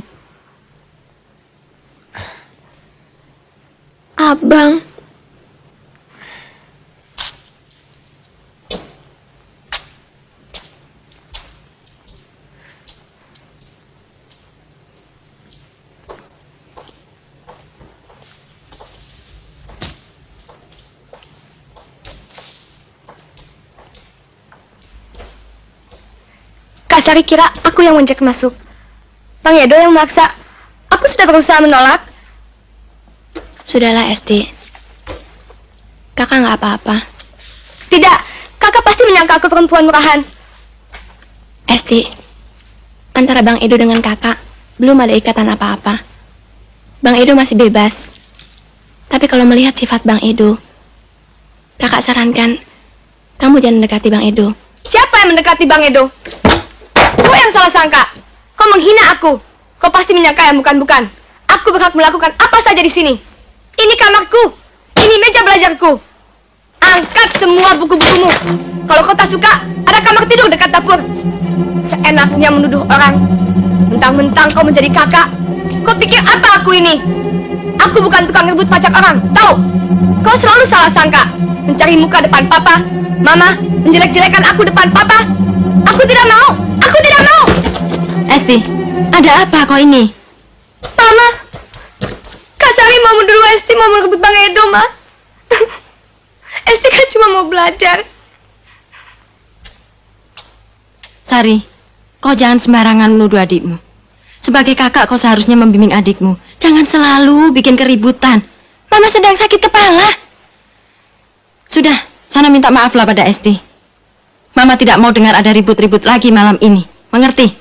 Abang. Kak Sari kira aku yang menjek masuk. Bang Edo yang memaksa. Aku sudah berusaha menolak. Sudahlah Esti. Kakak nggak apa-apa. Tidak, kakak pasti menyangka aku perempuan murahan. Esti, antara Bang Edo dengan kakak belum ada ikatan apa-apa. Bang Edo masih bebas. Tapi kalau melihat sifat Bang Edo, kakak sarankan kamu jangan mendekati Bang Edo. Siapa yang mendekati Bang Edo? Kau yang salah sangka. Kau menghina aku. Kau pasti menyangka yang bukan-bukan. Aku berhak melakukan apa saja di sini. Ini kamarku. Ini meja belajarku. Angkat semua buku-bukumu. Kalau kau tak suka, ada kamar tidur dekat dapur. Seenaknya menuduh orang. Mentang-mentang kau menjadi kakak. Kau pikir apa aku ini? Aku bukan tukang rebut pajak orang. Tahu? Kau selalu salah sangka. Mencari muka depan papa, mama, menjelek-jelekan aku depan papa. Aku tidak mau. Aku tidak mau. Esti, ada apa kau ini? Mama, Kak Sari mau menuduh Esti mau merebut Bang Edo, Ma. Esti kan cuma mau belajar. Sari, kau jangan sembarangan menuduh adikmu. Sebagai kakak kau seharusnya membimbing adikmu. Jangan selalu bikin keributan. Mama sedang sakit kepala. Sudah, sana minta maaflah pada Esti. Mama tidak mau dengar ada ribut-ribut lagi malam ini. Mengerti?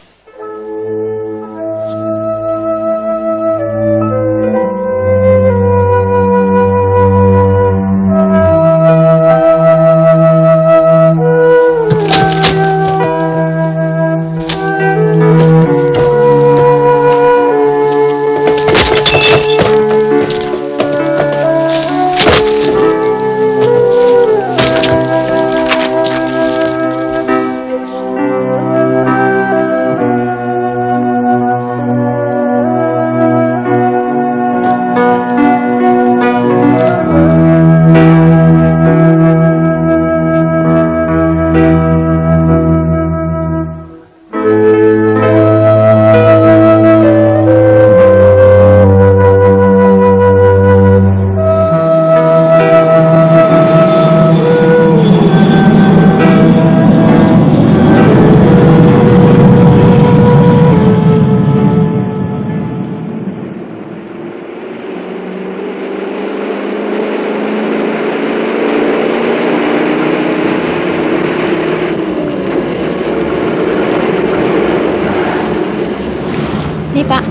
Nih, Pak.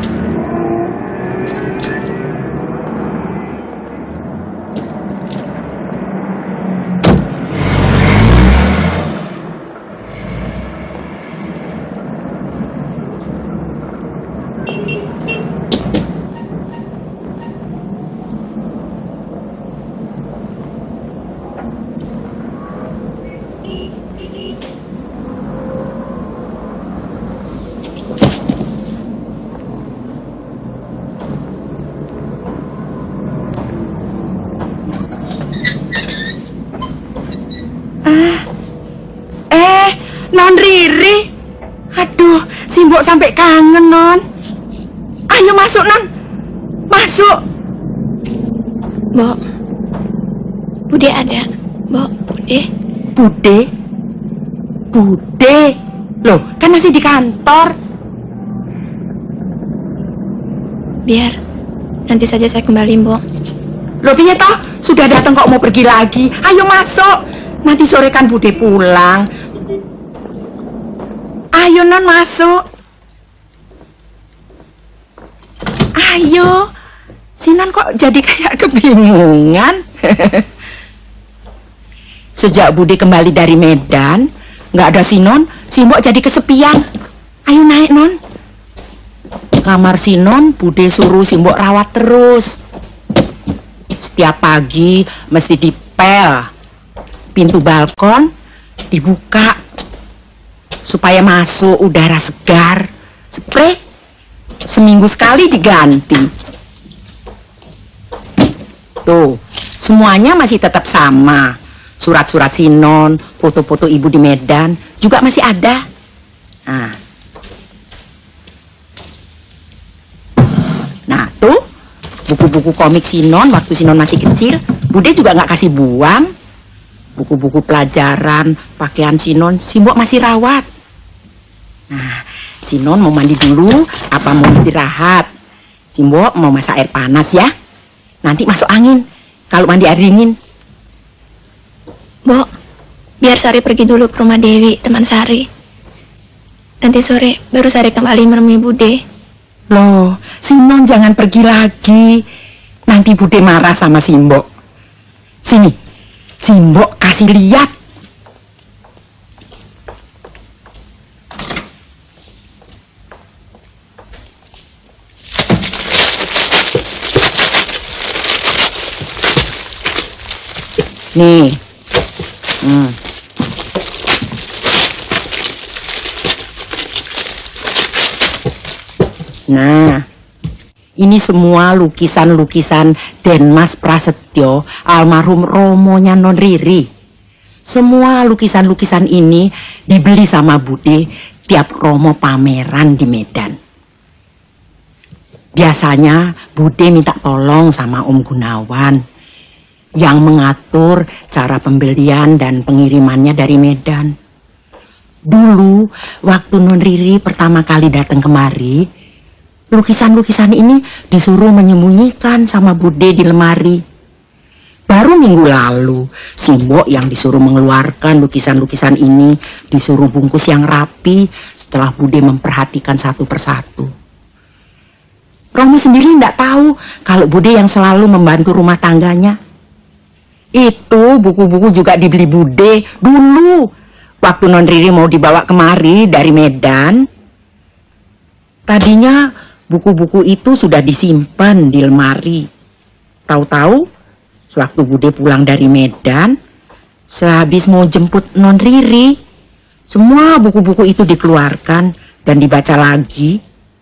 Non Riri. Aduh, si Mbok sampai kangen, Non. Ayo masuk, Non. Masuk. Mbok. Bude ada. Mbok, Bude. Bude? Bude? Loh, kan masih di kantor. Biar nanti saja saya kembali, Mbok. Loh, piye toh? Sudah datang kok mau pergi lagi. Ayo masuk. Nanti sore kan Bude pulang. Ayo, Non, masuk. Ayo. Si Non kok jadi kayak kebingungan. Sejak Bude kembali dari Medan, nggak ada si Non, si Mbok jadi kesepian. Ayo naik, Non. Kamar si Non, Bude suruh si Mbok rawat terus. Setiap pagi mesti dipel. Pintu balkon dibuka supaya masuk udara segar. Spray seminggu sekali diganti. Tuh, semuanya masih tetap sama. Surat-surat Sinon, foto-foto ibu di Medan juga masih ada. Nah, tuh buku-buku komik Sinon waktu Sinon masih kecil, Bude juga nggak kasih buang. Buku-buku pelajaran, pakaian Sinon, si Mbok masih rawat. Nah, Sinon mau mandi dulu, apa mau istirahat? Si Mbok mau masak air panas ya. Nanti masuk angin, kalau mandi air dingin. Mbok, biar Sari pergi dulu ke rumah Dewi, teman Sari. Nanti sore baru Sari kembali menemui Bude. Loh, Sinon jangan pergi lagi. Nanti Bude marah sama si Mbok. Sini, si Mbok kasih lihat. Nih. Nah, ini semua lukisan-lukisan Denmas Prasetyo, almarhum Romonya Non Riri. Semua lukisan-lukisan ini dibeli sama Bude tiap Romo pameran di Medan. Biasanya Bude minta tolong sama Om Gunawan yang mengatur cara pembelian dan pengirimannya dari Medan. Dulu, waktu Non Riri pertama kali datang kemari, lukisan-lukisan ini disuruh menyembunyikan sama Bude di lemari. Baru minggu lalu, si Mbok yang disuruh mengeluarkan lukisan-lukisan ini disuruh bungkus yang rapi setelah Bude memperhatikan satu persatu. Romi sendiri tidak tahu kalau Bude yang selalu membantu rumah tangganya. Itu buku-buku juga dibeli Bude dulu waktu Non Riri mau dibawa kemari dari Medan. Tadinya buku-buku itu sudah disimpan di lemari. Tahu-tahu sewaktu Bude pulang dari Medan, sehabis mau jemput Non Riri, semua buku-buku itu dikeluarkan dan dibaca lagi.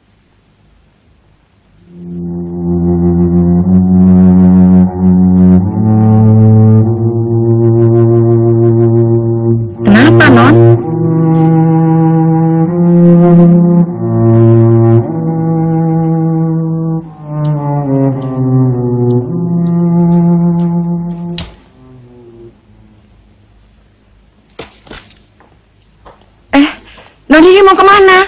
Kenapa, Non? Non Riri mau kemana?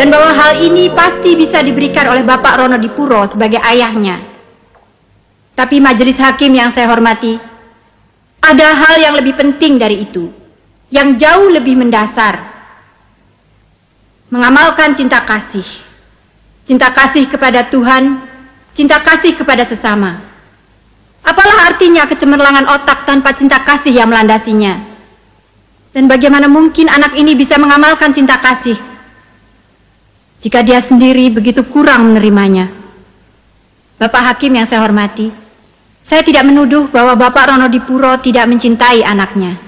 dan bahwa hal ini pasti bisa diberikan oleh Bapak Ronodipuro sebagai ayahnya. Tapi majelis hakim yang saya hormati, ada hal yang lebih penting dari itu, yang jauh lebih mendasar. Mengamalkan cinta kasih kepada Tuhan, cinta kasih kepada sesama. Apalah artinya kecemerlangan otak tanpa cinta kasih yang melandasinya? Dan bagaimana mungkin anak ini bisa mengamalkan cinta kasih jika dia sendiri begitu kurang menerimanya? Bapak Hakim yang saya hormati, saya tidak menuduh bahwa Bapak Ronodipuro tidak mencintai anaknya.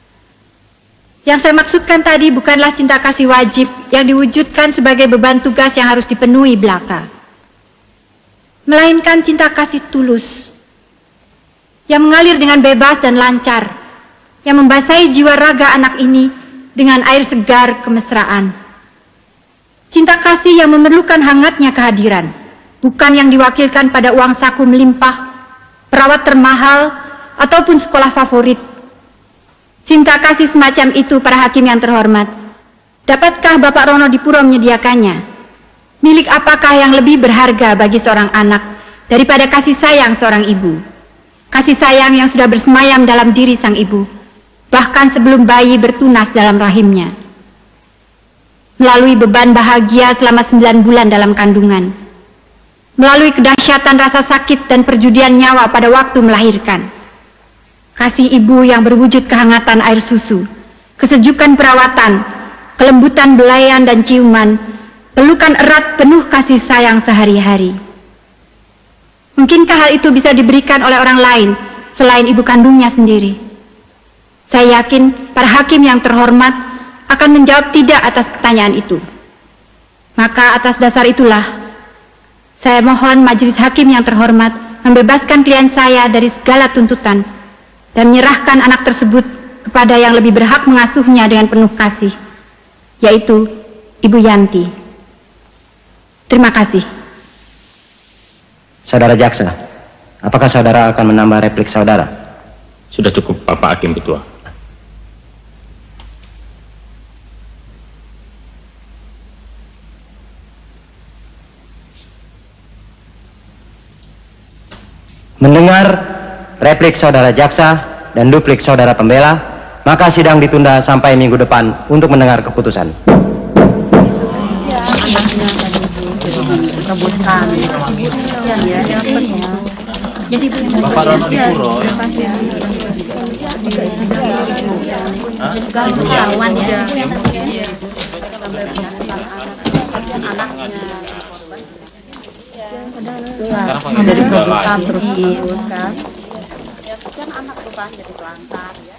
Yang saya maksudkan tadi bukanlah cinta kasih wajib yang diwujudkan sebagai beban tugas yang harus dipenuhi belaka, melainkan cinta kasih tulus yang mengalir dengan bebas dan lancar, yang membasahi jiwa raga anak ini dengan air segar kemesraan. Cinta kasih yang memerlukan hangatnya kehadiran, bukan yang diwakilkan pada uang saku melimpah, perawat termahal, ataupun sekolah favorit. Cinta kasih semacam itu, para hakim yang terhormat, dapatkah Bapak Ronodipuro menyediakannya? Milik apakah yang lebih berharga bagi seorang anak daripada kasih sayang seorang ibu? Kasih sayang yang sudah bersemayam dalam diri sang ibu, bahkan sebelum bayi bertunas dalam rahimnya. Melalui beban bahagia selama 9 bulan dalam kandungan, melalui kedahsyatan rasa sakit dan perjudian nyawa pada waktu melahirkan, kasih ibu yang berwujud kehangatan air susu, kesejukan perawatan, kelembutan belayan dan ciuman, pelukan erat penuh kasih sayang sehari-hari. Mungkinkah hal itu bisa diberikan oleh orang lain selain ibu kandungnya sendiri? Saya yakin para hakim yang terhormat akan menjawab tidak atas pertanyaan itu. Maka atas dasar itulah, saya mohon majelis hakim yang terhormat membebaskan klien saya dari segala tuntutan dan menyerahkan anak tersebut kepada yang lebih berhak mengasuhnya dengan penuh kasih, yaitu Ibu Yanti. Terima kasih. Saudara jaksa, apakah saudara akan menambah replik saudara? Sudah cukup, Bapak Hakim Ketua. Mendengar replik saudara jaksa dan duplik saudara pembela, maka sidang ditunda sampai minggu depan untuk mendengar keputusan. Jadi Bapak Ronodipuro dari kejutan terus kan anak tuh kan jadi pelantar ya.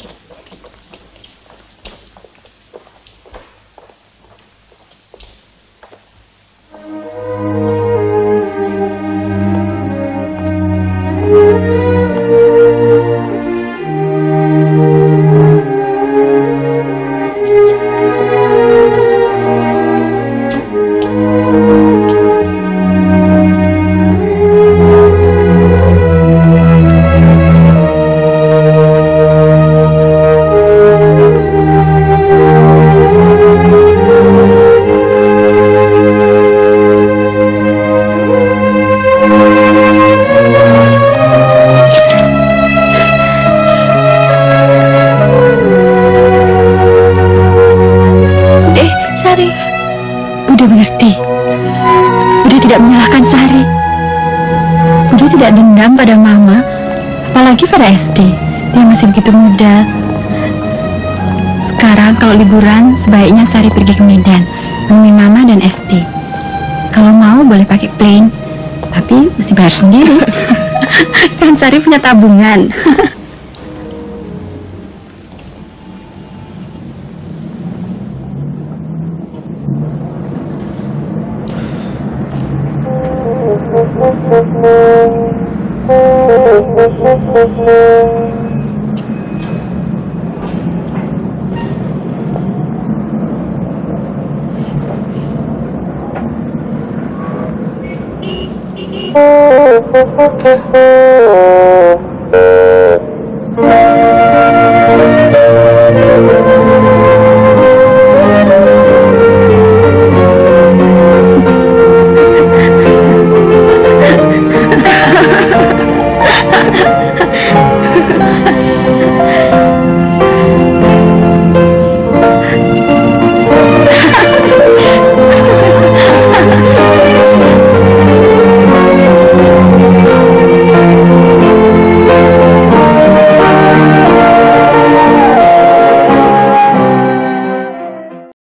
Bude mengerti. Bude tidak menyalahkan Sari. Bude tidak dendam pada Mama, apalagi pada Esti. Dia masih begitu muda. Sekarang kalau liburan, sebaiknya Sari pergi ke Medan menemui Mama dan Esti. Kalau mau boleh pakai plane, tapi mesti bayar sendiri. Kan Sari punya tabungan.